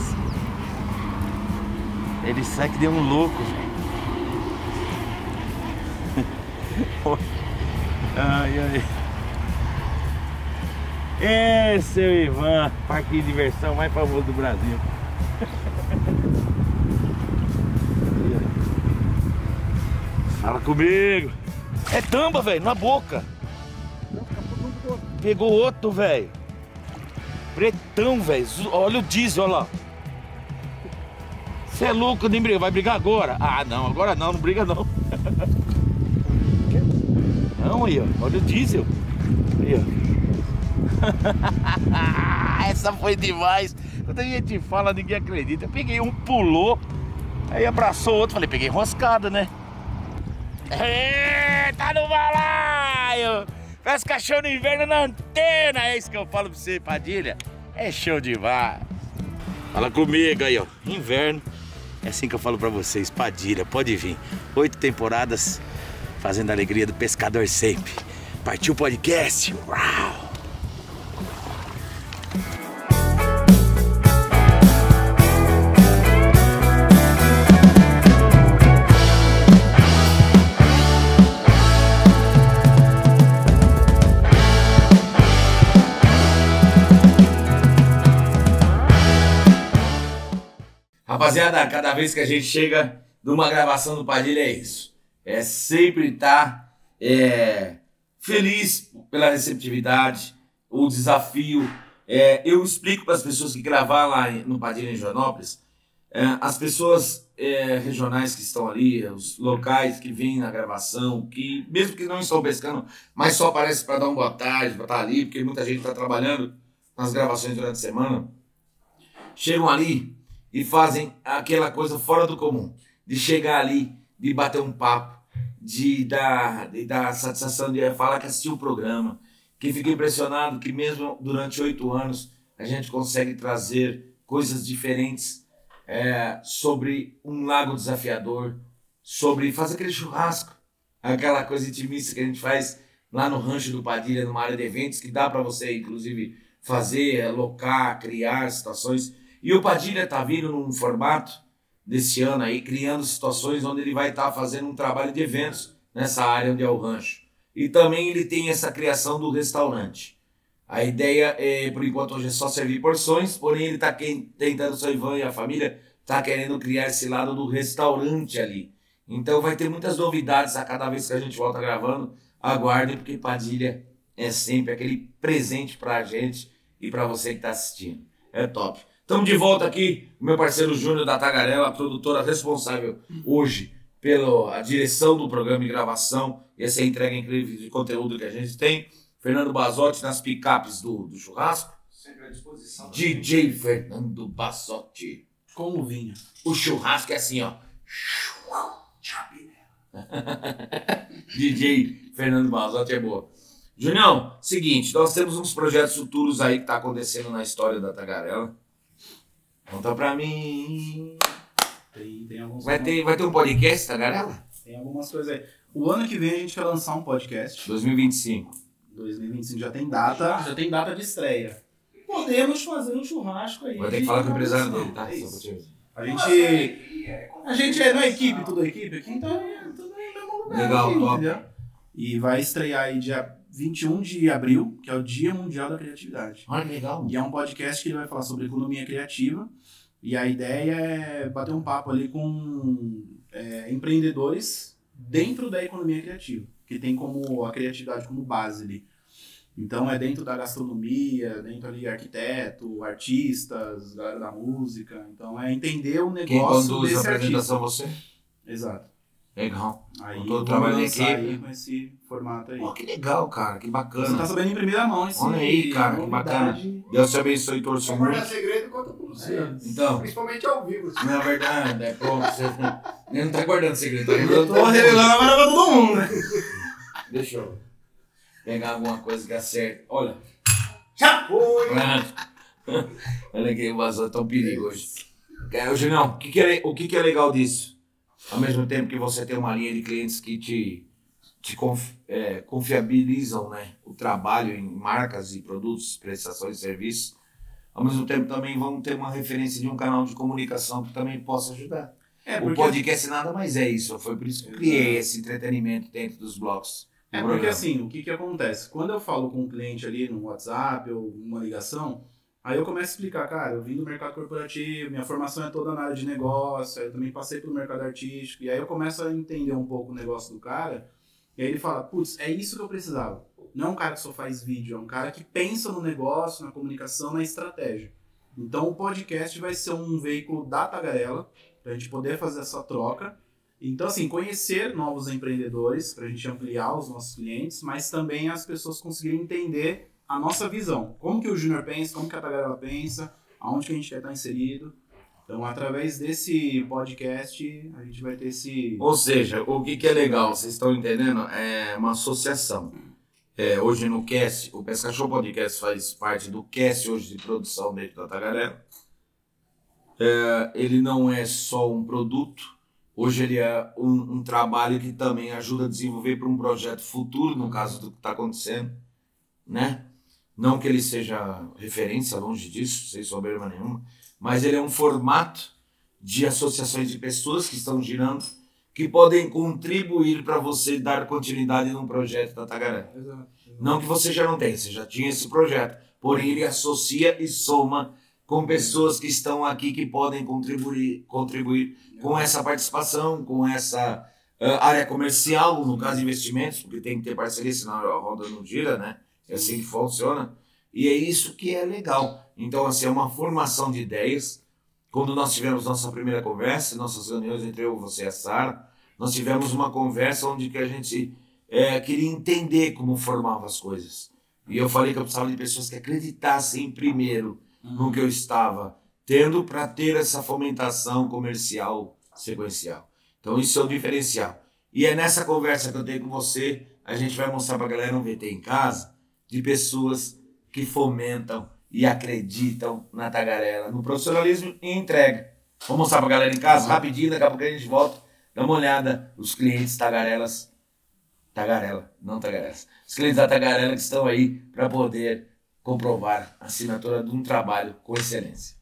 A: Ele sai que deu um louco, velho. Ai, ai. Esse é o Ivan, parque de diversão mais famoso do Brasil. Fala comigo. É tamba, velho, na boca. Pegou outro, velho. Pretão, velho. Olha o diesel, olha lá. Você é louco, nem briga. Vai brigar agora? Ah, não, agora não, não briga não. Não, aí, ó. Olha o diesel. Aí, ó. Essa foi demais. Quando a gente fala, ninguém acredita. Eu peguei um, pulou, aí abraçou o outro. Falei, peguei enroscado, né? Tá no balaio! Pesca show no inverno na antena! É isso que eu falo pra você, Padilha. É show de vara. Fala comigo aí, ó. Inverno. É assim que eu falo pra vocês, Padilha, pode vir. 8 temporadas fazendo a alegria do pescador sempre. Partiu o podcast. Uau! Rapaziada, cada vez que a gente chega numa gravação do Padilha é isso. É sempre estar feliz pela receptividade, o desafio. Eu explico para as pessoas que gravar lá no Padilha em Joanópolis, as pessoas regionais que estão ali, os locais que vêm na gravação, que mesmo que não estão pescando, mas só aparece para dar uma boa tarde, para estar ali, porque muita gente está trabalhando nas gravações durante a semana, chegam ali e fazem aquela coisa fora do comum, de chegar ali, de bater um papo, de dar satisfação de falar que assistiu o programa, que fica impressionado que mesmo durante 8 anos a gente consegue trazer coisas diferentes sobre um lago desafiador, sobre fazer aquele churrasco, aquela coisa intimista que a gente faz lá no Rancho do Padilha, numa área de eventos, que dá para você, inclusive, fazer, alocar, criar situações. E o Padilha tá vindo num formato desse ano aí, criando situações onde ele vai estar fazendo um trabalho de eventos nessa área onde é o rancho. E também ele tem essa criação do restaurante. A ideia, por enquanto, hoje é só servir porções, porém ele tá tentando, o seu Ivan e a família, tá querendo criar esse lado do restaurante ali. Então vai ter muitas novidades a cada vez que a gente volta gravando. Aguardem, porque Padilha é sempre aquele presente pra gente e pra você que tá assistindo. É top. Estamos de volta aqui, o meu parceiro Júnior da Tagarela, a produtora responsável hoje pela direção do programa e gravação, e essa entrega incrível de conteúdo que a gente tem. Fernando Basotti nas picapes do churrasco.
D: Sempre à disposição.
A: DJ Fernando Basotti.
C: Com luvinha.
A: O churrasco é assim, ó. DJ Fernando Basotti é boa. Junião, seguinte, nós temos uns projetos futuros aí que tá acontecendo na história da Tagarela. Conta pra mim.
C: Tem alguns...
A: Vai ter um podcast, tá, galera?
C: Tem algumas coisas aí. O ano que vem a gente vai lançar um podcast.
A: 2025.
C: 2025 já tem data de estreia. Podemos fazer um churrasco aí.
A: Vai ter que falar com o empresário dele, tá?
C: É
A: Só pra
C: isso.
A: te avisar.
C: A gente é na equipe, tudo equipe aqui, então é tudo no mesmo lugar.
A: Legal,
C: aqui,
A: top.
C: entendeu? E vai estrear aí dia 21 de abril, que é o Dia Mundial da Criatividade.
A: Olha que legal.
C: E é um podcast que ele vai falar sobre economia criativa. E a ideia é bater um papo ali com empreendedores dentro da economia criativa, que tem como a criatividade como base ali. Então é dentro da gastronomia, dentro ali arquiteto, artistas, galera da música. Então é entender o
A: Quem
C: negócio
A: conduz a
C: desse
A: apresentação
C: artista.
A: você?
C: Legal.
A: Legal.
C: Aí
A: Com todo o
C: vamos
A: trabalho da
C: lançar
A: equipe.
C: aí com esse formato aí.
A: Pô, que legal, cara. Que
C: Você
A: bacana.
C: tá sabendo em primeira mão esse
A: Olha aí, cara, que
C: novidade.
A: Deus te abençoe e torça
E: Se
A: o
E: for
A: mundo.
E: dar segredo, conta pra você.
A: Então,
E: Principalmente ao vivo. Assim.
A: não é verdade, é pronto. Ele não tá guardando segredo, tá
C: Eu
A: revelando.
C: tô revelando agora pra todo mundo, né?
A: Deixa eu pegar alguma coisa que acerte. Olha.
E: Já foi!
A: Olha que vazou, tá um perigo hoje. Julião, o que é legal disso? Ao mesmo tempo que você tem uma linha de clientes que te confiabilizam, né, o trabalho em marcas e produtos, prestações e serviços, ao mesmo tempo também vão ter uma referência de um canal de comunicação que também possa ajudar. O podcast nada mais é isso, foi por isso que eu criei esse entretenimento dentro dos blocos.
C: Porque assim, o que acontece? Quando eu falo com um cliente ali no WhatsApp ou uma ligação, aí eu começo a explicar, cara, eu vim do mercado corporativo, minha formação é toda na área de negócio, eu também passei pelo mercado artístico, e aí eu começo a entender um pouco o negócio do cara, e aí ele fala, putz, é isso que eu precisava. Não é um cara que só faz vídeo, é um cara que pensa no negócio, na comunicação, na estratégia. Então o podcast vai ser um veículo da Tagarela, pra gente poder fazer essa troca. Então, assim, conhecer novos empreendedores, para a gente ampliar os nossos clientes, mas também as pessoas conseguirem entender a nossa visão. Como que o Júnior pensa, como que a Tagarela pensa, aonde que a gente quer estar inserido. Então, através desse podcast, a gente vai ter esse...
A: Ou seja, o que é legal, vocês estão entendendo? É uma associação. Hoje no Cast, o Pesca Show Podcast faz parte do Cast hoje de produção dentro da Tagarela. Ele não é só um produto. Hoje ele é um trabalho que também ajuda a desenvolver para um projeto futuro, no caso do que está acontecendo, né? Não que ele seja referência, longe disso, sem soberba nenhuma, mas ele é um formato de associações de pessoas que estão girando, que podem contribuir para você dar continuidade num projeto da Tagarela.
C: Exato.
A: Não que você já não tenha, você já tinha esse projeto, porém ele associa e soma com pessoas que estão aqui que podem contribuir com essa participação, com essa área comercial, no caso de investimentos, porque tem que ter parceria, senão a roda não gira, né? É assim que funciona. E é isso que é legal. Então, assim, é uma formação de ideias. Quando nós tivemos nossa primeira conversa, nossas reuniões entre eu, você e a Sara, nós tivemos uma conversa onde que a gente queria entender como formava as coisas. E eu falei que eu precisava de pessoas que acreditassem primeiro no que eu estava tendo para ter essa fomentação comercial sequencial. Então isso é o diferencial. E é nessa conversa que eu tenho com você, a gente vai mostrar para a galera um VT em casa, de pessoas que fomentam e acreditam na Tagarela, no profissionalismo e entrega. Vou mostrar para a galera em casa, rapidinho, daqui a pouco a gente volta, dá uma olhada, os clientes Tagarela, não Tagarelas. Os clientes da Tagarela que estão aí para poder comprovar a assinatura de um trabalho com excelência.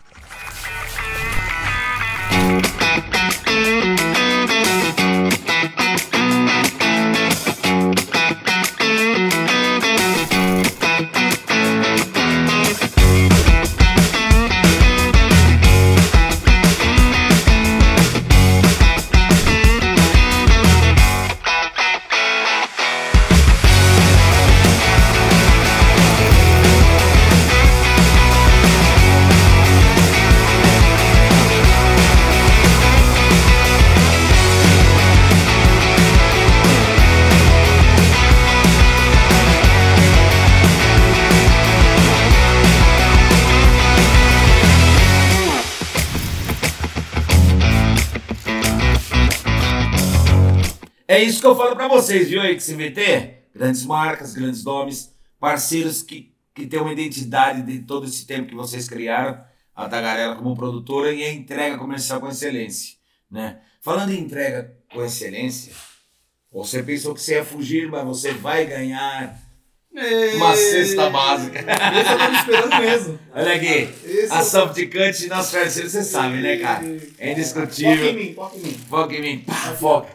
A: É isso que eu falo para vocês, viu aí, que CVT, grandes marcas, grandes nomes, parceiros que têm uma identidade de todo esse tempo que vocês criaram, a Tagarela como produtora e a entrega comercial com excelência, né? Falando em entrega com excelência, você pensou que você ia fugir, mas você vai ganhar uma cesta básica.
C: Esse eu tava esperando mesmo.
A: Olha aqui, a Soft Cut, nosso parceiro, você sabe, né, cara? É indiscutível.
C: Foca em mim.
A: Foca em mim, pá, foca.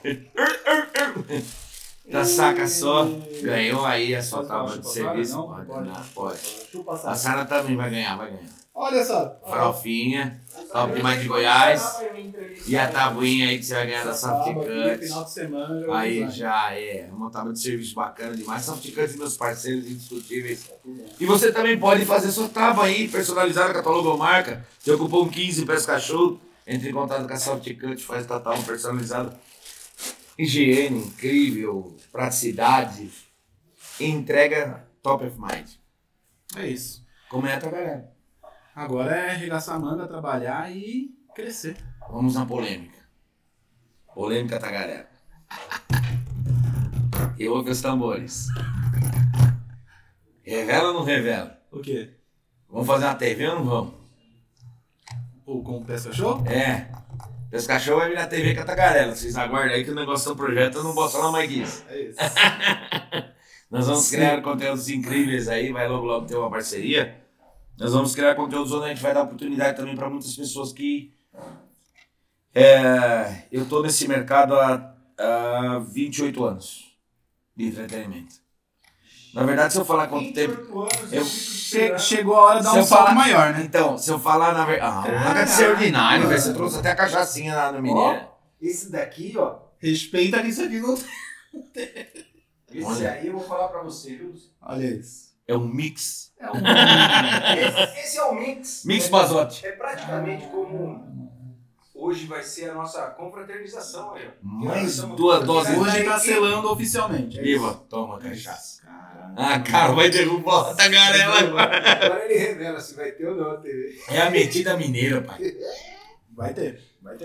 A: Tá saca só, ganhou aí a sua tábua de serviço. Pode. A Sara também vai ganhar.
C: Olha só.
A: Farofinha, top demais de Goiás. E a tabuinha aí que você vai ganhar da Soft Cut.
C: Final de semana.
A: Aí já é uma tábua de serviço bacana demais. Soft Cut e meus parceiros indiscutíveis. E você também pode fazer sua tábua aí, personalizada com a tua logomarca. Seu cupom 15 Pesca Show. Entre em contato com a Soft Cut, faz a tábua personalizada. Higiene incrível, praticidade, entrega top of mind.
C: É isso.
A: Comenta, galera.
C: Agora é arregaçar a manga, trabalhar e crescer.
A: Vamos na polêmica. Polêmica tá, galera. E ouve os tambores. Revela ou não revela?
C: O quê?
A: Vamos fazer uma TV ou não vamos?
C: Ou com o Pesca Show?
A: É. Pesca Show vai virar TV com a Tagarela. Vocês aguardem aí que o negócio do projeto eu não posso falar mais disso.
C: É isso.
A: Nós vamos criar conteúdos incríveis aí, vai logo ter uma parceria. Nós vamos criar conteúdos onde a gente vai dar oportunidade também para muitas pessoas que... eu tô nesse mercado há 28 anos de entretenimento. Na verdade, se eu falar quanto tempo...
C: Chegou a hora de dar um salto maior, né?
A: Então, se eu falar na verdade... Ah, de ser ordinário, velho. Você trouxe até a cachaçinha lá no Mineiro.
D: Esse daqui, ó.
C: Respeita que isso aqui não
D: Esse
A: Olha.
D: aí eu vou falar pra você, viu?
C: Olha isso.
A: É um mix.
D: Esse é o mix.
A: Mix Basote.
D: É praticamente como hoje vai ser a nossa confraternização aí, ó.
A: Mais 2 doses.
C: Hoje tá selando oficialmente.
A: Viva, toma cachaça. Ah, cara, vai derrubar a Tagarela agora.
D: Agora ele revela se vai ter ou não a TV.
A: É a metida mineira, pai.
C: Vai ter.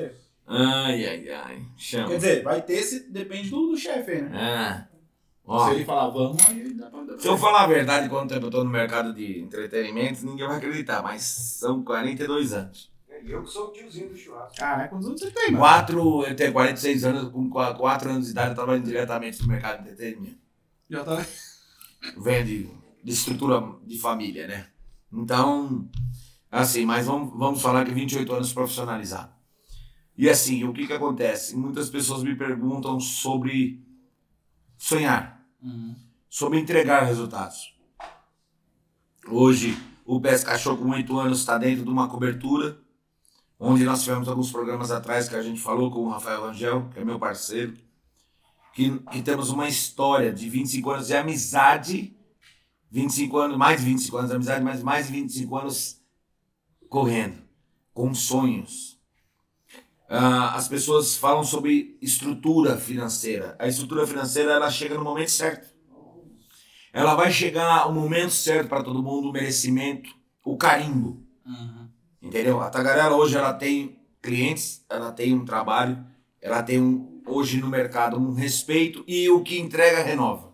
A: Ai. Chama.
C: Quer dizer, vai ter se depende do chefe aí, né?
A: Ah. Ó,
C: Se ele falar vamos, aí dá pra...
A: se eu falar a verdade, quanto tempo eu tô no mercado de entretenimento, ninguém vai acreditar, mas são 42 anos.
D: E eu que sou o tiozinho do churrasco.
C: Caralho, quantos anos você tem, mano?
A: Eu tenho 46 anos, com 4 anos de idade eu trabalho diretamente no mercado de entretenimento.
C: Já tá...
A: Vem de estrutura de família, né? Então, assim, mas vamos falar que 28 anos profissionalizado. E assim, o que acontece? Muitas pessoas me perguntam sobre sonhar, sobre entregar resultados. Hoje, o Pesca Show com 8 anos está dentro de uma cobertura, onde nós tivemos alguns programas atrás que a gente falou com o Rafael Rangel, que é meu parceiro, que temos uma história de 25 anos de amizade, 25 anos, mais de 25 anos de amizade, mas mais de 25 anos correndo, com sonhos. As pessoas falam sobre estrutura financeira. A estrutura financeira, ela chega no momento certo. Ela vai chegar o momento certo para todo mundo, o merecimento, o carimbo. Entendeu? A Tagarela hoje ela tem clientes, ela tem um trabalho, ela tem hoje no mercado um respeito e o que entrega renova.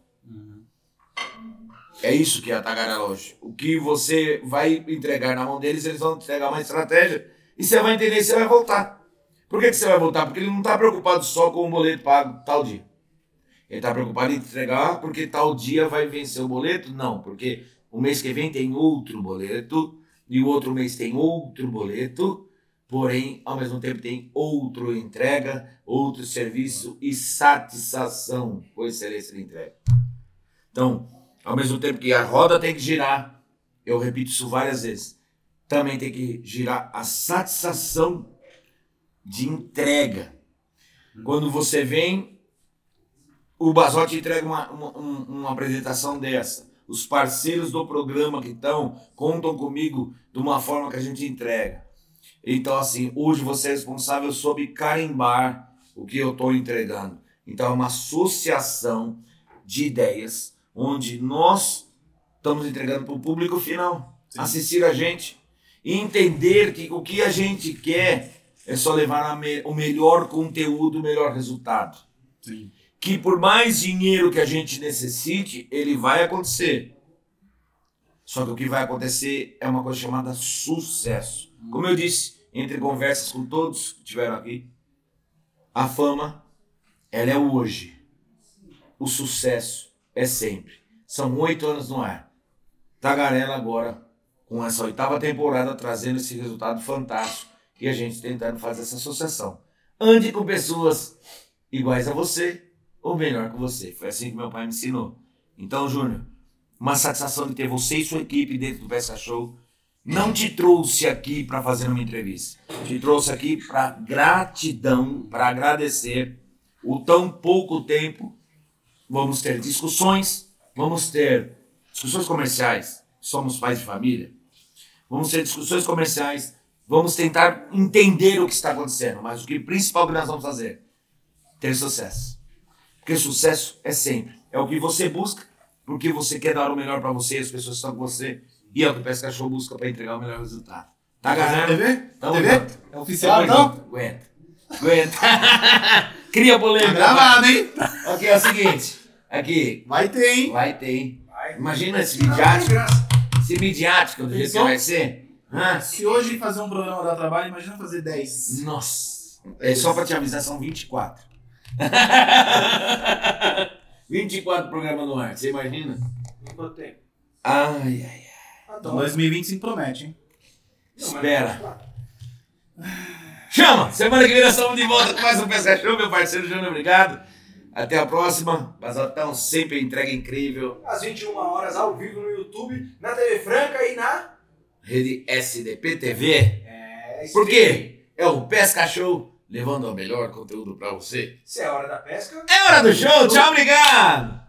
A: É isso que é a Tagarela hoje. O que você vai entregar na mão deles, eles vão entregar uma estratégia e você vai entender e você vai voltar. Por que você vai voltar? Porque ele não está preocupado só com o boleto pago tal dia. Ele está preocupado em entregar porque tal dia vai vencer o boleto? Não, porque o mês que vem tem outro boleto e o outro mês tem outro boleto, porém, ao mesmo tempo tem outra entrega, outro serviço e satisfação com excelência de entrega. Então, ao mesmo tempo que a roda tem que girar, eu repito isso várias vezes, também tem que girar a satisfação de entrega. Quando você vem, o Basote entrega uma apresentação dessa. Os parceiros do programa que estão, contam comigo de uma forma que a gente entrega. Então, assim, hoje você é responsável sobre carimbar o que eu estou entregando. Então, é uma associação de ideias onde nós estamos entregando para o público final. Sim. Assistir a gente e entender que o que a gente quer é só levar o melhor conteúdo, o melhor resultado.
C: Sim.
A: Que por mais dinheiro que a gente necessite, ele vai acontecer. Só que o que vai acontecer é uma coisa chamada sucesso. Como eu disse, entre conversas com todos que estiveram aqui, a fama, ela é hoje. O sucesso é sempre. São 8 anos no ar. Tagarela agora, com essa 8ª temporada, trazendo esse resultado fantástico e a gente tentando fazer essa associação. Ande com pessoas iguais a você ou melhor que você. Foi assim que meu pai me ensinou. Então, Júnior, uma satisfação de ter você e sua equipe dentro do Pesca Show. Não te trouxe aqui para fazer uma entrevista. Te trouxe aqui para gratidão, para agradecer o tão pouco tempo. Vamos ter discussões, vamos ter discussões comerciais. Somos pais de família. Vamos ter discussões comerciais. Vamos tentar entender o que está acontecendo. Mas o que principal que nós vamos fazer? Ter sucesso. Porque sucesso é sempre. É o que você busca, porque você quer dar o melhor para você, as pessoas estão com você. E é o que o Pesca Show busca para entregar o melhor resultado. Tá, galera?
C: TV?
A: Tamo
C: TV?
A: junto.
C: É oficial, então?
A: Aguenta. Aguenta. Cria polêmica.
C: Tá gravado, hein?
A: Ok, é o seguinte. Aqui.
C: Vai ter, hein?
A: Vai ter, hein?
D: Vai.
A: Imagina esse midiático. Esse midiático do jeito que vai ser. Hã?
C: Se hoje fazer um programa dá trabalho, imagina fazer 10.
A: Nossa. É só pra te avisar, são 24. 24 programas no ar, você imagina?
D: Quanto tempo?
A: Ai, ai, ai.
C: Então 2025 promete, hein?
A: Espera. Chama! Semana que vem nós estamos de volta com mais um Pesca Show, meu parceiro Júnior, obrigado. Até a próxima. Basotão, sempre entrega incrível.
D: Às 21 horas, ao vivo no YouTube, na TV Franca e na...
A: Rede SDP TV.
D: É,
A: Por quê? É o Pesca Show, levando o melhor conteúdo pra você.
D: Se é hora da pesca...
A: É hora do show, tchau, obrigado!